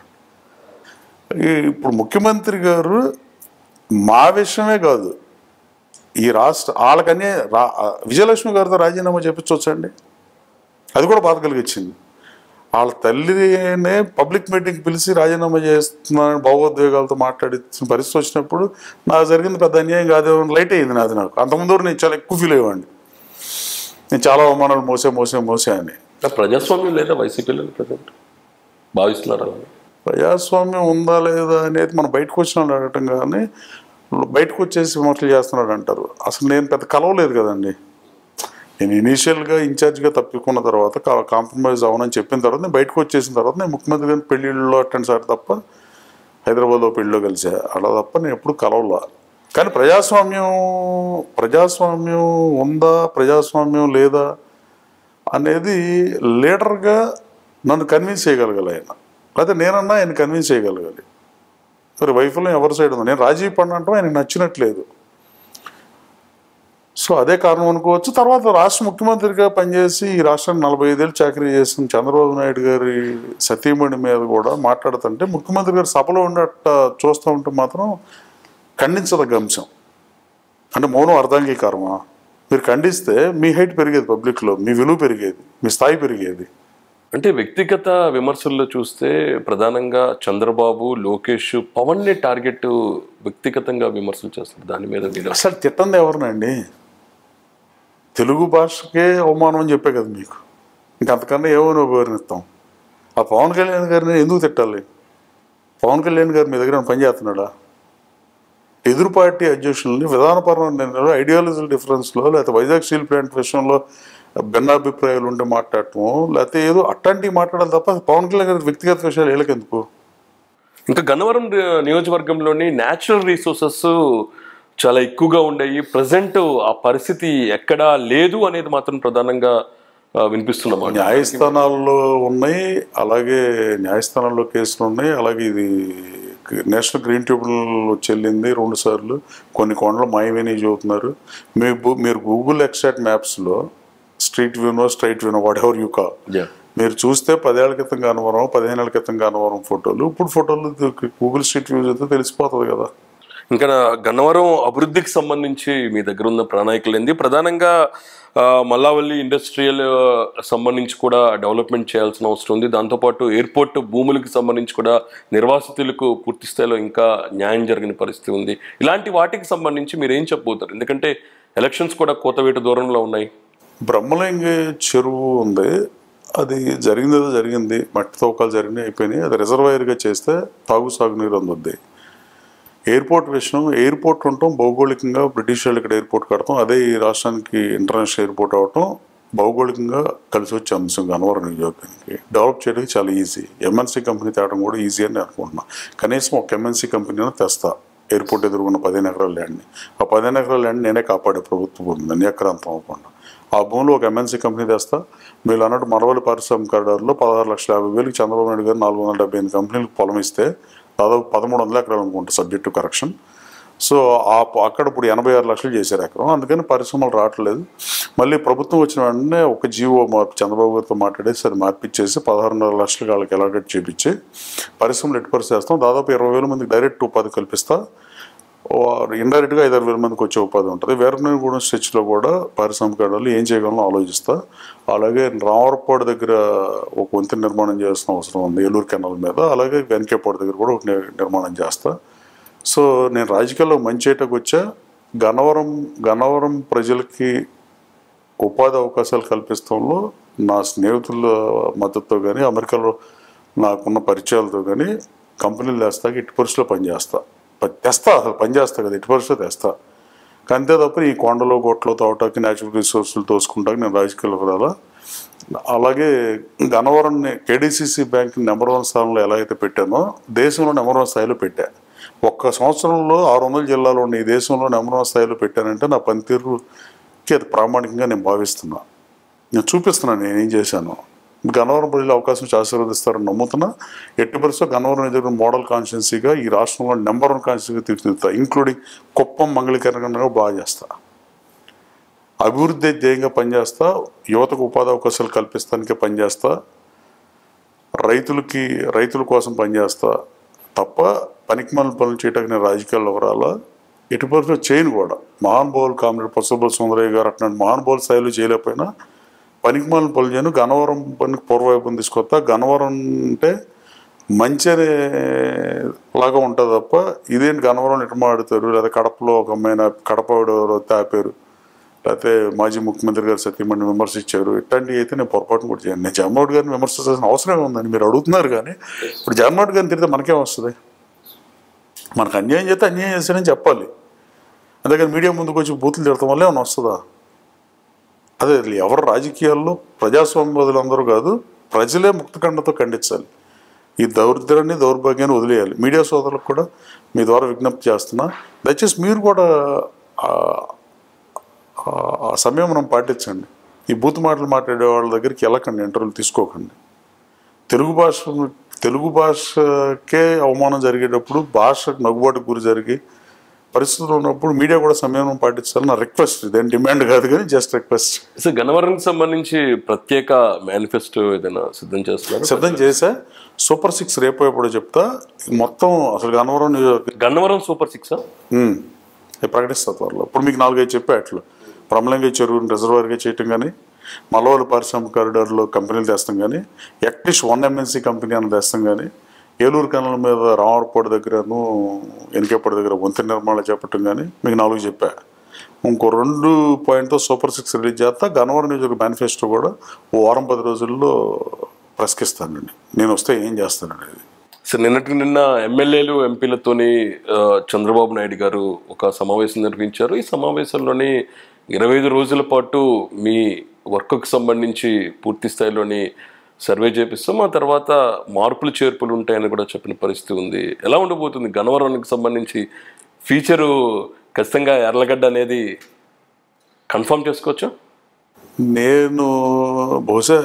[SPEAKER 2] ఇప్పుడు ముఖ్యమంత్రి గారు మా విషయమే కాదు, ఈ వాళ్ళకన్నీ విజయలక్ష్మి గారితో రాజీనామా చేపించవచ్చండి, అది కూడా బాధ కలిగించింది. వాళ్ళ తల్లినే పబ్లిక్ మీటింగ్ పిలిచి రాజీనామా చేస్తున్నానని భావోద్వేగాలతో మాట్లాడిన పరిస్థితి వచ్చినప్పుడు నాకు జరిగింది పెద్ద అన్యాయం కాదేమో లైట్ అయింది నాది. నాకు అంతకుముందు నేను చాలా ఎక్కువ ఫీల్ అయ్యేవాడిని, నేను చాలా అవమానాలు మోసే అని.
[SPEAKER 1] ప్రజాస్వామ్యం లేదా వైసీపీలో ప్రజెంట్ భావిస్తున్నారు?
[SPEAKER 2] ప్రజాస్వామ్యం ఉందా లేదా అనేది మనం బయటకు వచ్చిన వాళ్ళు అడగటం కానీ బయటకు వచ్చేసి విమర్శలు చేస్తున్నాడు అంటారు. అసలు నేను పెద్ద కలవలేదు కదండి. నేను ఇనీషియల్గా ఇన్ఛార్జ్గా తప్పుకున్న తర్వాత కాంప్రమైజ్ అవ్వనని చెప్పిన తర్వాత నేను బయటకు వచ్చేసిన తర్వాత నేను ముఖ్యమంత్రి గారిని పెళ్ళిళ్ళలో అటెండ్ సార్ తప్ప హైదరాబాద్లో పెళ్ళిలో కలిసా, అలా తప్ప నేను ఎప్పుడు కలవలా. కానీ ప్రజాస్వామ్యం ఉందా ప్రజాస్వామ్యం లేదా అనేది లీడర్గా నన్ను కన్విన్స్ చేయగలగాలి ఆయన, లేకపోతే నేనన్నా ఆయన కన్విన్స్ చేయగలగాలి. మరి వైఫల్యం ఎవరి సైడ్ ఉంది? నేను రాజీ పడినట్టు ఆయనకు నచ్చినట్లేదు. సో అదే కారణం అనుకోవచ్చు. తర్వాత రాష్ట్ర ముఖ్యమంత్రిగా పనిచేసి ఈ రాష్ట్రానికి 45 ఏళ్ళు చాకరీ చేసిన చంద్రబాబు నాయుడు గారి సతీమణి మీద కూడా మాట్లాడుతుంటే ముఖ్యమంత్రి గారు సభలో ఉండట చూస్తూ ఉంటే మాత్రం ఖండించదగ్గ అంశం. అంటే మౌనం అర్ధాంగీకారమా? మీరు ఖండిస్తే మీ హైట్ పెరిగేది, పబ్లిక్లో మీ విలువ పెరిగేది, మీ స్థాయి పెరిగేది.
[SPEAKER 1] అంటే వ్యక్తిగత విమర్శల్లో చూస్తే ప్రధానంగా చంద్రబాబు, లోకేష్, పవన్ని టార్గెట్ వ్యక్తిగతంగా విమర్శలు చేస్తారు. దాని మీద
[SPEAKER 2] అసలు తిట్టంది ఎవరినండి? తెలుగు భాషకే అవమానం అని చెప్పే కదా మీకు. ఇంకంతకన్నా ఏమైనా వివరణిస్తాం. ఆ పవన్ కళ్యాణ్ గారిని ఎందుకు తిట్టాలి? పవన్ కళ్యాణ్ గారు మీ దగ్గర పని చేస్తున్నాడా? ఎదురు పార్టీ అధ్యక్షుల్ని విధానపరమైన నిర్ణయాలు, ఐడియాలజీ డిఫరెన్స్లో, లేకపోతే వైజాగ్ స్టీల్ ప్లాంట్ విషయంలో భిన్నాభిప్రాయాలు ఉంటే మాట్లాడటం, లేకపోతే ఏదో అట్లాంటివి మాట్లాడాలి తప్ప పవన్ కళ్యాణ్ గారి వ్యక్తిగత విషయాలు వీళ్ళకెందుకు?
[SPEAKER 1] ఇంకా గన్నవరం నియోజకవర్గంలోని న్యాచురల్ రిసోర్సెస్ చాలా ఎక్కువగా ఉండేవి. ప్రజెంట్ ఆ పరిస్థితి ఎక్కడా లేదు అనేది మాత్రం ప్రధానంగా వినిపిస్తున్నాం.
[SPEAKER 2] న్యాయస్థానాల్లో ఉన్నాయి, అలాగే న్యాయస్థానాల్లో కేసులు ఉన్నాయి. అలాగే ఇది నేషనల్ గ్రీన్ ట్రిబ్యునల్ చెల్లింది 2 సార్లు. కొన్ని కొండలు మాయమేని చెబుతున్నారు. మీరు గూగుల్ ఎక్స్ట్రాక్ట్ మ్యాప్స్లో స్ట్రీట్ వ్యూనో స్ట్రైట్ వ్యూనో వాట్ ఎవర్ యూ కాల్, మీరు చూస్తే 10 ఏళ్ల క్రితం గన్నవరం, 15 ఏళ్ల క్రితం గన్నవరం ఫోటోలు, ఇప్పుడు ఫోటోలు గూగుల్ స్ట్రీట్ వ్యూ అయితే తెలిసిపోతుంది కదా.
[SPEAKER 1] ఇంకా గన్నవరం అభివృద్ధికి సంబంధించి మీ దగ్గర ఉన్న ప్రణాళికలు ఏంది? ప్రధానంగా మల్లావల్లి ఇండస్ట్రియల్ సంబంధించి కూడా డెవలప్మెంట్ చేయాల్సిన అవసరం ఉంది. దాంతోపాటు ఎయిర్పోర్ట్ భూములకు సంబంధించి కూడా నిర్వాసితులకు పూర్తి స్థాయిలో ఇంకా న్యాయం జరిగిన పరిస్థితి ఉంది. ఇలాంటి వాటికి సంబంధించి మీరు ఏం చెప్పబోతారు? ఎందుకంటే ఎలక్షన్స్ కూడా కోతవేట దూరంలో ఉన్నాయి.
[SPEAKER 2] బ్రహ్మలింగ చెరువు ఉంది, అది జరిగింది, మట్టి తవ్వకాలు జరిగినాయి, అయిపోయినాయి. అది రిజర్వాయర్గా చేస్తే సాగునీరు అందుద్ది. ఎయిర్పోర్ట్ విషయం, ఎయిర్పోర్ట్ ఉండటం భౌగోళికంగా బ్రిటిష్ వాళ్ళు ఇక్కడ ఎయిర్పోర్ట్ కడతాం, అదే ఈ రాష్ట్రానికి ఇంటర్నేషనల్ ఎయిర్పోర్ట్ అవటం భౌగోళికంగా కలిసి వచ్చే అంశం. గన్నవరం నియోజకవర్గానికి డెవలప్ చేయడానికి చాలా ఈజీ. ఎంఎన్సీ కంపెనీ తేవడం కూడా ఈజీ అని నేను అనుకుంటున్నాను. కనీసం ఒక ఎంఎన్సీ కంపెనీ తెస్తా ఎయిర్పోర్ట్ ఎదుర్కొన్న 15 ఎకరాల ల్యాండ్ని. ఆ 15 ఎకరాల ల్యాండ్ నేనే కాపాడే ప్రభుత్వ భూమి, అన్ని ఎకరాంతం అవ్వకుండా. ఆ భూమిలో ఒక ఎంఎన్సీ కంపెనీ తెస్తా. మీరు అన్నట్టు మరవల్లి పారిశ్రామిక కారిడార్లో 16,50,000 చంద్రబాబు నాయుడు గారు 478 కంపెనీలకు పొలం ఇస్తే దాదాపు 1,300 ఎకరాలు అనుకుంటా, సబ్జెక్ట్ టు కరెక్షన్. సో అక్కడ ఇప్పుడు 86 లక్షలు చేశారు ఎకరం. అందుకని పరిశ్రమలు రావట్లేదు. మళ్ళీ ప్రభుత్వం వచ్చిన వెంటనే ఒక జీవో మార్పు చంద్రబాబు గారితో మాట్లాడేసి అది మార్పిచ్చేసి 16.5 లక్షలు వాళ్ళకి అలాటెడ్ చేపించి పరిశ్రమలు ఎట్టుపరిచి చేస్తాం. దాదాపు 20,000 మందికి డైరెక్ట్ ఉపాధి కల్పిస్తా. ఇండైరెక్ట్గా 5,000 మందికి వచ్చే ఉపాధి ఉంటుంది. వీరనగూడెం స్ట్రెచ్లో కూడా పారిశ్రామికవేత్తలు ఏం చేయగలనో ఆలోచిస్తా. అలాగే రామవరపాడు దగ్గర ఒక వంతెన నిర్మాణం చేయాల్సిన అవసరం ఉంది ఏలూరు కెనాల్ మీద. అలాగే వెనకేపాడు దగ్గర కూడా ఒక నిర్మాణం చేస్తా. సో నేను రాజకీయాల్లో మంచేటకు వచ్చా. గన్నవరం ప్రజలకి ఉపాధి అవకాశాలు కల్పిస్తంలో నా స్నేహితుల మద్దతుతో కానీ, అమెరికాలో నాకున్న పరిచయాలతో కానీ కంపెనీలు తెస్తాక ఇటు పరిస్థితిలో పనిచేస్తా కదా, ఎటు పరిస్థితిలో తెస్తా. అంతే తప్ప ఈ కొండలో గొట్లో తోటకి న్యాచురల్ రిసోర్సులు తోసుకుంటాక నేను రాజకీయాలకు రాలా. అలాగే గన్నవరాన్ని కేడీసీసీ బ్యాంక్ నెంబర్ 1 స్థానంలో ఎలా అయితే పెట్టానో దేశంలో నెంబర్ 1 స్థాయిలో పెట్టా. ఒక్క సంవత్సరంలో 600 జిల్లాలో ఉన్న ఈ దేశంలో నెంబర్ 1 స్థాయిలో పెట్టానంటే నా పనితీరుకి అది ప్రామాణికంగా నేను భావిస్తున్నా. నేను చూపిస్తున్నాను నేనేం చేశాను. గన్నవరం ప్రజలు అవకాశం ఆశీర్వదిస్తారని నమ్ముతున్నా. ఎట్టి పరిస్థితుల్లో గన్నవరం ఎదురు మోడల్ కాన్స్టిట్యున్సీగా ఈ రాష్ట్రంలో నెంబర్ 1 కాన్స్టిట్యున్సీగా తీర్చిదిద్దుతా. ఇంక్లూడింగ్ కుప్పం, మంగళకరంగా బాగా చేస్తా. అభివృద్ధి ధ్యేయంగా పనిచేస్తా. యువతకు ఉపాధి అవకాశాలు కల్పిస్తానికే పనిచేస్తా. రైతుల కోసం పనిచేస్తా తప్ప పనికిమాలిన పనులు చేయడానికి నేను రాజకీయాల్లో రాలా. ఎట్టి పరిస్థితుల్లో చేయను కూడా. మహానుభావులు కామ్రేడ్ పసుపుల సుందరయ్య గారు అట్లాంటి మహానుభావుల స్థాయిలో చేయలేకపోయినా పనికిమాలిన పనులు చేయను. గన్నవరం పనికి పూర్వవైపుని తీసుకొస్తా. గన్నవరం అంటే మంచి లాగా ఉంటుంది తప్ప ఇదేంటి గన్నవరం ఇటు మాడుతారు, లేదా కడపలో ఒక అమ్మాయిన కడప ఆపారు, లేకపోతే మాజీ ముఖ్యమంత్రి గారు సత్యమణి విమర్శించారు, ఇట్లాంటివి అయితే నేను పొరపాటును కూడా చేయను. నేను జగన్మోహన్ గారిని విమర్శించాల్సిన అవసరం ఉందని మీరు అడుగుతున్నారు. కానీ ఇప్పుడు జగన్మోహన్ గారిని తిరిగితే మనకేం వస్తుంది? మనకు అన్యాయం చేస్తే అన్యాయం చేస్తానని చెప్పాలి. అందుకని మీడియా ముందుకు వచ్చి బూతులు తిడతాం వల్ల ఏమైనా వస్తుందా? అదే ఎవరు రాజకీయాల్లో ప్రజాస్వామ్యవాదులందరూ కాదు, ప్రజలే ముక్తఖండతో ఖండించాలి. ఈ దౌర్భాగ్యాన్ని వదిలేయాలి. మీడియా సోదరులకు కూడా మీ ద్వారా విజ్ఞప్తి చేస్తున్నా, దయచేసి మీరు కూడా ఆ సమయం మనం పాటించండి. ఈ బూత్ మాటలు మాట్లాడే వాళ్ళ దగ్గరికి వెళ్ళకండి, ఇంటర్వ్యూలు తీసుకోకండి. తెలుగు భాష తెలుగు భాషకే అవమానం జరిగేటప్పుడు భాషకు నగ్గుబాటుకు గురి జరిగి పరిస్థితులు ఉన్నప్పుడు మీడియా కూడా సంయమనం పాటించాలని నా రిక్వెస్ట్. ఇదేం డిమాండ్ కాదు కానీ జస్ట్ రిక్వెస్ట్.
[SPEAKER 1] సో గన్నవరంకి సంబంధించి ప్రత్యేక మేనిఫెస్టో ఏదైనా సిద్ధం చేస్తున్నారు?
[SPEAKER 2] సిద్ధం చేసా. సూపర్ 6 రేపు ఎప్పుడో చెప్తా. మొత్తం అసలు
[SPEAKER 1] గన్నవరం సూపర్ 6
[SPEAKER 2] ప్రకటిస్తా త్వరలో. ఇప్పుడు మీకు 4-5 చెప్పా. అట్లు ప్రమలంగా చెరువుని రిజర్వాయర్గా చేయటం కానీ, మల్లవల్లి పారిశ్రామిక కారిడార్లో కంపెనీలు తెస్తాం కానీ, అట్లీస్ట్ 1 MNC కంపెనీ అని తెస్తాం కానీ, ఏలూరు కెనాల్ మీద రామవరపాడు దగ్గరను ఎనికేపాడు దగ్గర వంతెన నిర్మాణాలు చేపట్టడం కానీ మీకు 4 చెప్పా. ఇంకో 2 పాయింట్తో సూపర్ 6 రిలీజ్ చేస్తా. గన్నవరం నియోజక మేనిఫెస్టో కూడా ఓ వారం 10 రోజుల్లో ప్రశ్నిస్తానండి. నేను వస్తే ఏం చేస్తానండి.
[SPEAKER 1] సార్ నిన్న ఎమ్మెల్యేలు ఎంపీలతోని చంద్రబాబు నాయుడు గారు ఒక సమావేశం నిర్వహించారు. ఈ సమావేశంలోని 25 రోజుల పాటు మీ వర్క్కి సంబంధించి పూర్తి స్థాయిలోని సర్వే చేపిస్తాం, ఆ తర్వాత మార్పులు చేర్పులు ఉంటాయని కూడా చెప్పిన పరిస్థితి ఉంది. ఎలా ఉండబోతుంది గన్నవరానికి సంబంధించి ఫ్యూచరు? ఖచ్చితంగా ఎర్లగడ్డ అనేది కన్ఫర్మ్ చేసుకోవచ్చా?
[SPEAKER 2] నేను బహుశా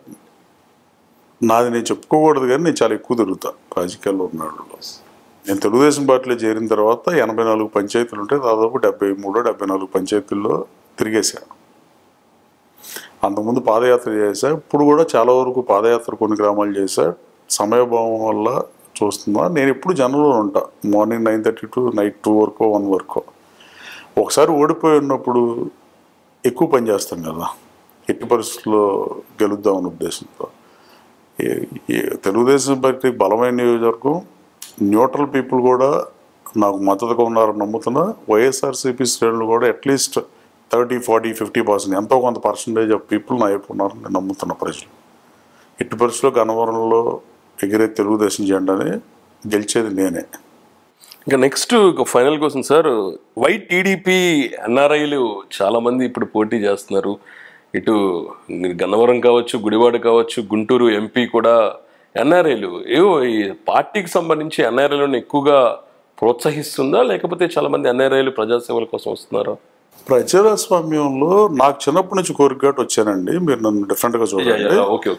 [SPEAKER 2] నాది నేను చెప్పుకోకూడదు కానీ నేను చాలా ఎక్కువ తిరుగుతా రాజకీయాల్లో ఉన్నాడు. నేను తెలుగుదేశం పార్టీలో చేరిన తర్వాత 84 పంచాయతీలు ఉంటే దాదాపు 73-74 పంచాయతీల్లో తిరిగేశాను. అంతకుముందు పాదయాత్ర చేశా. ఇప్పుడు కూడా చాలా వరకు పాదయాత్ర కొన్ని గ్రామాలు చేశా. సమయభావం వల్ల చూస్తున్నా. నేను ఎప్పుడు జనంలో ఉంటా. మార్నింగ్ 9:30 to నైట్ 2 వరకు 1 వరకు. ఒకసారి ఓడిపోయి ఉన్నప్పుడు ఎక్కువ పని చేస్తాం కదా, ఎట్టి పరిస్థితుల్లో గెలుద్దామనే ఉద్దేశంతో. తెలుగుదేశం పార్టీ బలమైన నియోజకవర్గం, న్యూట్రల్ పీపుల్ కూడా నాకు మద్దతుగా ఉన్నారని నమ్ముతున్నా. వైఎస్ఆర్సీపీ శ్రేణులు కూడా అట్లీస్ట్ 30-40-50% ఎంతో కొంత పర్సంటేజ్ ఆఫ్ పీపుల్ నా వైపు ఉన్నారని నేను నమ్ముతున్న ప్రజలు. ఎట్టి పరిస్థితుల్లో గన్నవరంలో ఎగిరే తెలుగుదేశం జెండాని గెలిచేది నేనే.
[SPEAKER 1] ఇంకా నెక్స్ట్ ఫైనల్ కోసం సార్, వై టీడీపీ ఎన్ఆర్ఐలు చాలామంది ఇప్పుడు పోటీ చేస్తున్నారు. ఇటు గన్నవరం కావచ్చు, గుడివాడ కావచ్చు, గుంటూరు ఎంపీ కూడా ఎన్ఆర్ఐలు. ఏవో ఈ పార్టీకి సంబంధించి ఎన్ఆర్ఐలను ఎక్కువగా ప్రోత్సహిస్తుందా, లేకపోతే చాలామంది ఎన్ఆర్ఐలు ప్రజాసేవల కోసం వస్తున్నారా?
[SPEAKER 2] ప్రజాస్వామ్యంలో నాకు చిన్నప్పటి నుంచి కోరికట్ వచ్చానండి. మీరు నన్ను డిఫరెంట్గా చూడండి.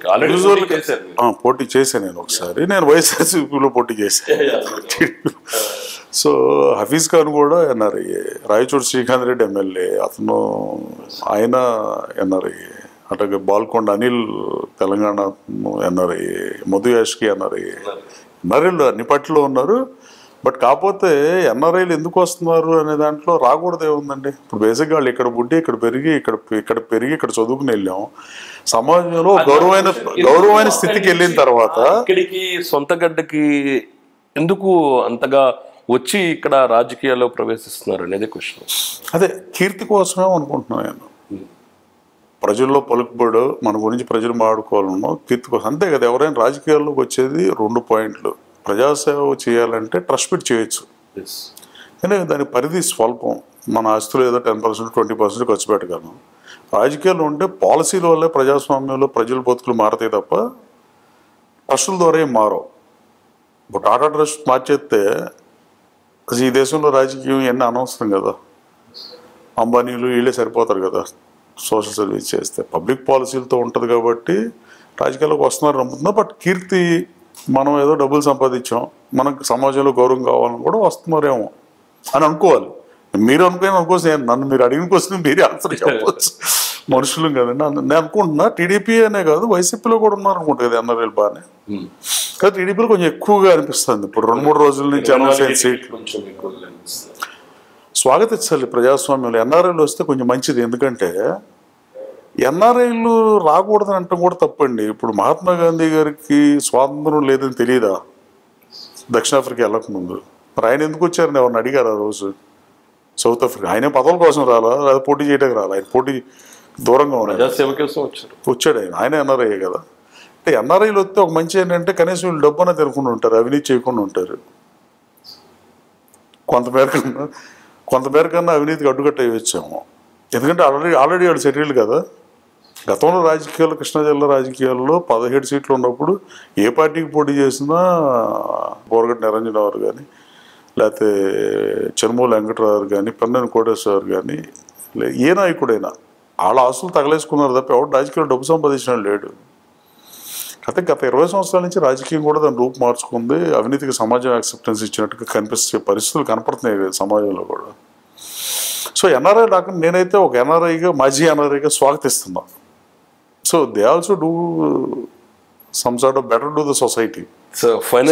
[SPEAKER 2] పోటీ చేశాను నేను ఒకసారి. నేను వైఎస్ఆర్సీపీలో పోటీ చేశాను. సో హఫీజ్ ఖాన్ కూడా ఎన్ఆర్ఐ, రాయచూడు శ్రీకాంత్ రెడ్డి ఎమ్మెల్యే, ఆయన ఎన్ఆర్ఐ. అట్లాగే బాల్కొండ అనిల్ తెలంగాణ ఎన్ఆర్ఐ, మధు యాష్కి ఎన్ఆర్ఐ. ఎన్ఆర్ఐలు అన్ని పార్టీలో ఉన్నారు. బట్ కాకపోతే ఎన్ఆర్ఐలు ఎందుకు వస్తున్నారు అనే దాంట్లో రాకూడదు ఏముందండి. ఇప్పుడు బేసిక్గా వాళ్ళు ఇక్కడ పుట్టి ఇక్కడ పెరిగి ఇక్కడ చదువుకుని వెళ్ళాం. సమాజంలో గౌరవమైన స్థితికి వెళ్ళిన తర్వాత
[SPEAKER 1] ఇక్కడికి సొంత గడ్డకి ఎందుకు అంతగా వచ్చి ఇక్కడ రాజకీయాల్లో ప్రవేశిస్తున్నారు అనేది క్వశ్చన్.
[SPEAKER 2] అదే కీర్తి కోసమే అనుకుంటున్నాను నేను. ప్రజల్లో పలుకుబడు మన గురించి ప్రజలు మాట్లాడుకోవాలన్నా కీర్తి కోసం, అంతే కదా. ఎవరైనా రాజకీయాల్లోకి వచ్చేది 2 పాయింట్లు. ప్రజాసేవ చేయాలంటే ట్రస్ట్ పెట్టి చేయొచ్చు, కానీ దాని పరిధి స్వల్పం. మన ఆస్తులు ఏదో 10%, 20% ఖర్చు పెట్టగలం. రాజకీయాలు ఉంటే పాలసీల వల్లే ప్రజాస్వామ్యంలో ప్రజల బతుకులు మారతాయి తప్ప ట్రస్టుల ద్వారా ఏం మారవు. ఇప్పుడు టాటా ట్రస్ట్ మార్చేస్తే ఈ దేశంలో రాజకీయం ఎన్ని అనవసరం కదా. అంబానీలు వీళ్ళే సరిపోతారు కదా సోషల్ సర్వీస్ చేస్తే. పబ్లిక్ పాలసీలతో ఉంటుంది కాబట్టి రాజకీయాల్లోకి వస్తున్నారు నమ్ముతున్నా. బట్ కీర్తి, మనం ఏదో డబ్బులు సంపాదించాం, మనకు సమాజంలో గౌరవం కావాలని కూడా వస్తున్నారేమో అని అనుకోవాలి. మీరు అనుకోవచ్చు. నన్ను మీరు అడిగిన క్వశ్చన్ మీరే ఆన్సర్ చెప్పవచ్చు. మనుషులు కదండి. నేను అనుకుంటున్నా టీడీపీ అనే కాదు వైసీపీలో కూడా ఉన్నారు అనుకుంటా కదా ఎన్ఆర్ఐలు బాగానే. కానీ టీడీపీలో కొంచెం ఎక్కువగా అనిపిస్తుంది. ఇప్పుడు 2-3 రోజుల నుంచి అనౌన్స్ అయిన సీట్లు స్వాగతించాలి ప్రజాస్వామ్యంలో. ఎన్ఆర్ఐలు వస్తే కొంచెం మంచిది. ఎందుకంటే ఎన్ఆర్ఐలు రాకూడదని అంటాం కూడా తప్పండి. ఇప్పుడు మహాత్మా గాంధీ గారికి స్వాతంత్రం లేదని తెలియదా దక్షిణాఫ్రికా వెళ్ళకముందు? మరి ఆయన ఎందుకు వచ్చారని ఎవరిని అడిగారు ఆ రోజు? సౌత్ ఆఫ్రికా ఆయన పదవుల కోసం రాలా, లేదా పోటీ చేయడానికి రాలా? ఆయన పోటీ దూరంగా వచ్చాడు. ఆయన ఎన్ఆర్ఐ కదా. అంటే ఎన్ఆర్ఐలు వస్తే ఒక మంచి ఏంటంటే కనీసం వీళ్ళు డబ్బు అనేది తినకుండా ఉంటారు, అవినీతి చేయకుండా ఉంటారు. కొంతమేరకన్నా అవినీతికి అడ్డుకట్ట వేయచ్చాము. ఎందుకంటే ఆల్రెడీ వాళ్ళు సెటిల్డ్ కదా. గతంలో రాజకీయాలు, కృష్ణా జిల్లా రాజకీయాల్లో 17 సీట్లు ఉన్నప్పుడు ఏ పార్టీకి పోటీ చేసినా బోరగడ్డ నిరంజన్ గారు కానీ, లేకపోతే చెన్మూల వెంకటరావు కానీ, పెన్నెని కోటేశ్వర కానీ, ఏ నాయకుడైనా వాళ్ళ ఆస్తులు తగలేసుకున్నారు తప్ప ఎవరు రాజకీయాలు డబ్బు సంపాదించిన లేడు. అయితే గత 20 సంవత్సరాల నుంచి రాజకీయం కూడా దాని రూపు మార్చుకుంది. అవినీతికి సమాజం యాక్సెప్టెన్స్ ఇచ్చినట్టుగా కనిపిస్తే పరిస్థితులు కనపడుతున్నాయి సమాజంలో కూడా. సో ఎన్ఆర్ఐ రాకుండా నేనైతే ఒక ఎన్ఆర్ఐగా, మాజీ ఎన్ఆర్ఐగా స్వాగతిస్తున్నా. So they also do some sort of better to the society.
[SPEAKER 1] So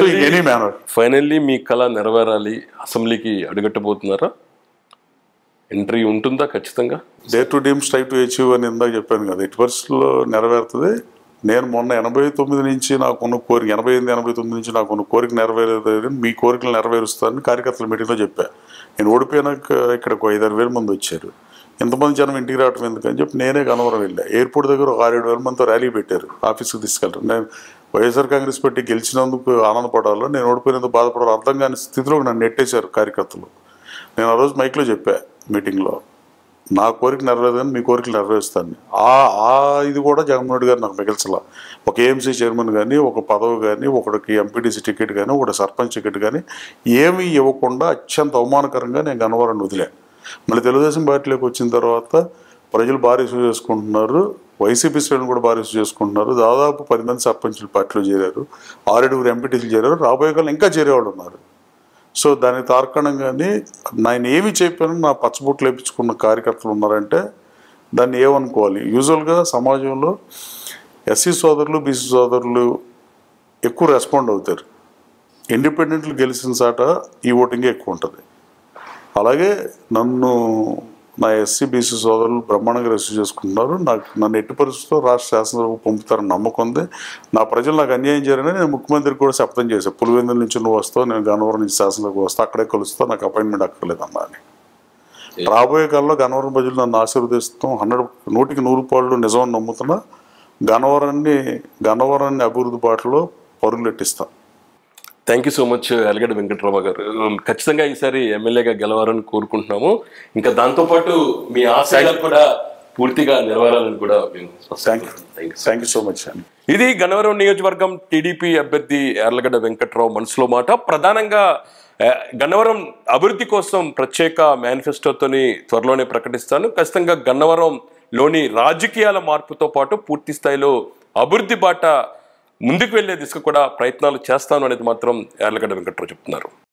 [SPEAKER 1] finally మీ కళ నెరవేరాలి, అసెంబ్లీకి అడుగట్టబోతున్నారా? ఎంట్రీ ఉంటుందా ఖచ్చితంగా?
[SPEAKER 2] Dare to dreams try to achieve అని ఇందాక చెప్పాను కదా, ఎట్టి పరిస్థితుల్లో నెరవేరుతుంది. నేను మొన్న 89 నుంచి నాకున్న కోరిక, 88, 89 నుంచి నాకున్న కోరిక నెరవేరేది, మీ కోరికలు నెరవేరుస్తానని కార్యకర్తల మీటింగ్లో చెప్పా. నేను ఓడిపోయినాక ఇక్కడికి 5-6 వేల మంది వచ్చారు. ఇంతమంది జనం ఇంటికి రావటం ఎందుకని చెప్పి నేనే గన్నవరం వెళ్ళా. ఎయిర్పోర్ట్ దగ్గర 6-7 వేల మందితో ర్యాలీ పెట్టారు, ఆఫీస్కి తీసుకెళ్ళారు. నేను వైఎస్ఆర్ కాంగ్రెస్ పార్టీ గెలిచినందుకు ఆనందపడాలో, నేను ఓడిపోయినందుకు బాధపడాలో అర్థం కాని స్థితిలో నన్ను నెట్టేశారు కార్యకర్తలు. నేను ఆ రోజు మైక్లో చెప్పా మీటింగ్లో, నా కోరిక నెరవేరదని మీ కోరికలు నెరవేరుస్తాను. ఇది కూడా జగన్మోహన్ రెడ్డి గారు నాకు మిగల్చలా. ఒక ఏఎంసీ చైర్మన్ కానీ, ఒక పదవి కానీ, ఒకటికి ఎంపీటీసీ టికెట్ కానీ, ఒకటి సర్పంచ్ టికెట్ కానీ ఏమీ ఇవ్వకుండా అత్యంత అవమానకరంగా నేను గన్నవరాన్ని వదిలే. మళ్ళీ తెలుగుదేశం పార్టీలోకి వచ్చిన తర్వాత ప్రజలు బాగా రిసీవ్ చేసుకుంటున్నారు, వైసీపీ శ్రేణులు కూడా బాగా రిసీవ్ చేసుకుంటున్నారు. దాదాపు 10 మంది సర్పంచులు పార్టీలో చేరారు, 6-7 ఎంపీటీసీలు చేరారు, రాబోయే కాలం ఇంకా చేరేవాళ్ళు ఉన్నారు. సో దానికి తార్కాణంగానే నేను ఏమి చెప్పాను, నా పచ్చబొట్లు వేయించుకున్న కార్యకర్తలు ఉన్నారంటే దాన్ని ఏమనుకోవాలి. యూజువల్గా సమాజంలో ఎస్సీ సోదరులు, బీసీ సోదరులు ఎక్కువ రెస్పాండ్ అవుతారు. ఇండిపెండెంట్లు గెలిచిన చాట ఈ ఓటింగే ఎక్కువ ఉంటుంది. అలాగే నా ఎస్సీ బీసీ సోదరులు బ్రహ్మాండంగా రిసీవ్ చేసుకుంటున్నారు. నన్ను ఎట్టి పరిస్థితుల్లో రాష్ట్ర శాసనసభకు పంపుతారని నమ్మకం ఉంది. నా ప్రజలు నాకు అన్యాయం చేయాలని నేను ముఖ్యమంత్రికి కూడా శపథం చేశాను. పులివెందుల నుంచి నువ్వు వస్తావు, నేను గన్నవరం నుంచి శాసనసభకు వస్తా, అక్కడే కలుస్తా, నాకు అపాయింట్మెంట్ అక్కర్లేదమ్మా అని. రాబోయే కాలంలో గన్నవరం ప్రజలు నన్ను ఆశీర్వదిస్తాం. 100% నిజం నమ్ముతున్నా. గన్నవరాన్ని అభివృద్ధి బాటలో పరుగులెట్టిస్తాం.
[SPEAKER 1] Thank you so much Aligadda Venkatarama గారు. ఖచ్చితంగా ఈసారి ఎమ్మెల్యేగా గెలవాలని కోరుకుంటున్నాము. ఇంకా దాంతోపాటు మీ ఆశయాలు కూడా పూర్తిగా నెరవేరాలని కూడా మేము.
[SPEAKER 2] Thank you so much.
[SPEAKER 1] ఇది గన్నవరం నియోజకవర్గం టీడీపీ అభ్యర్థి యార్లగడ్డ వెంకట్రావు మనసులో మాట. ప్రధానంగా గన్నవరం అభివృద్ధి కోసం ప్రత్యేక మేనిఫెస్టోతోని త్వరలోనే ప్రకటిస్తాను. ఖచ్చితంగా గన్నవరంలోని రాజకీయాల మార్పుతో పాటు పూర్తి స్థాయిలో అభివృద్ధి బాట ముందుకు వెళ్లే దిశగా కూడా ప్రయత్నాలు చేస్తాను అనేది మాత్రం యార్లగడ్డ వెంకట్రావు చెప్తున్నారు.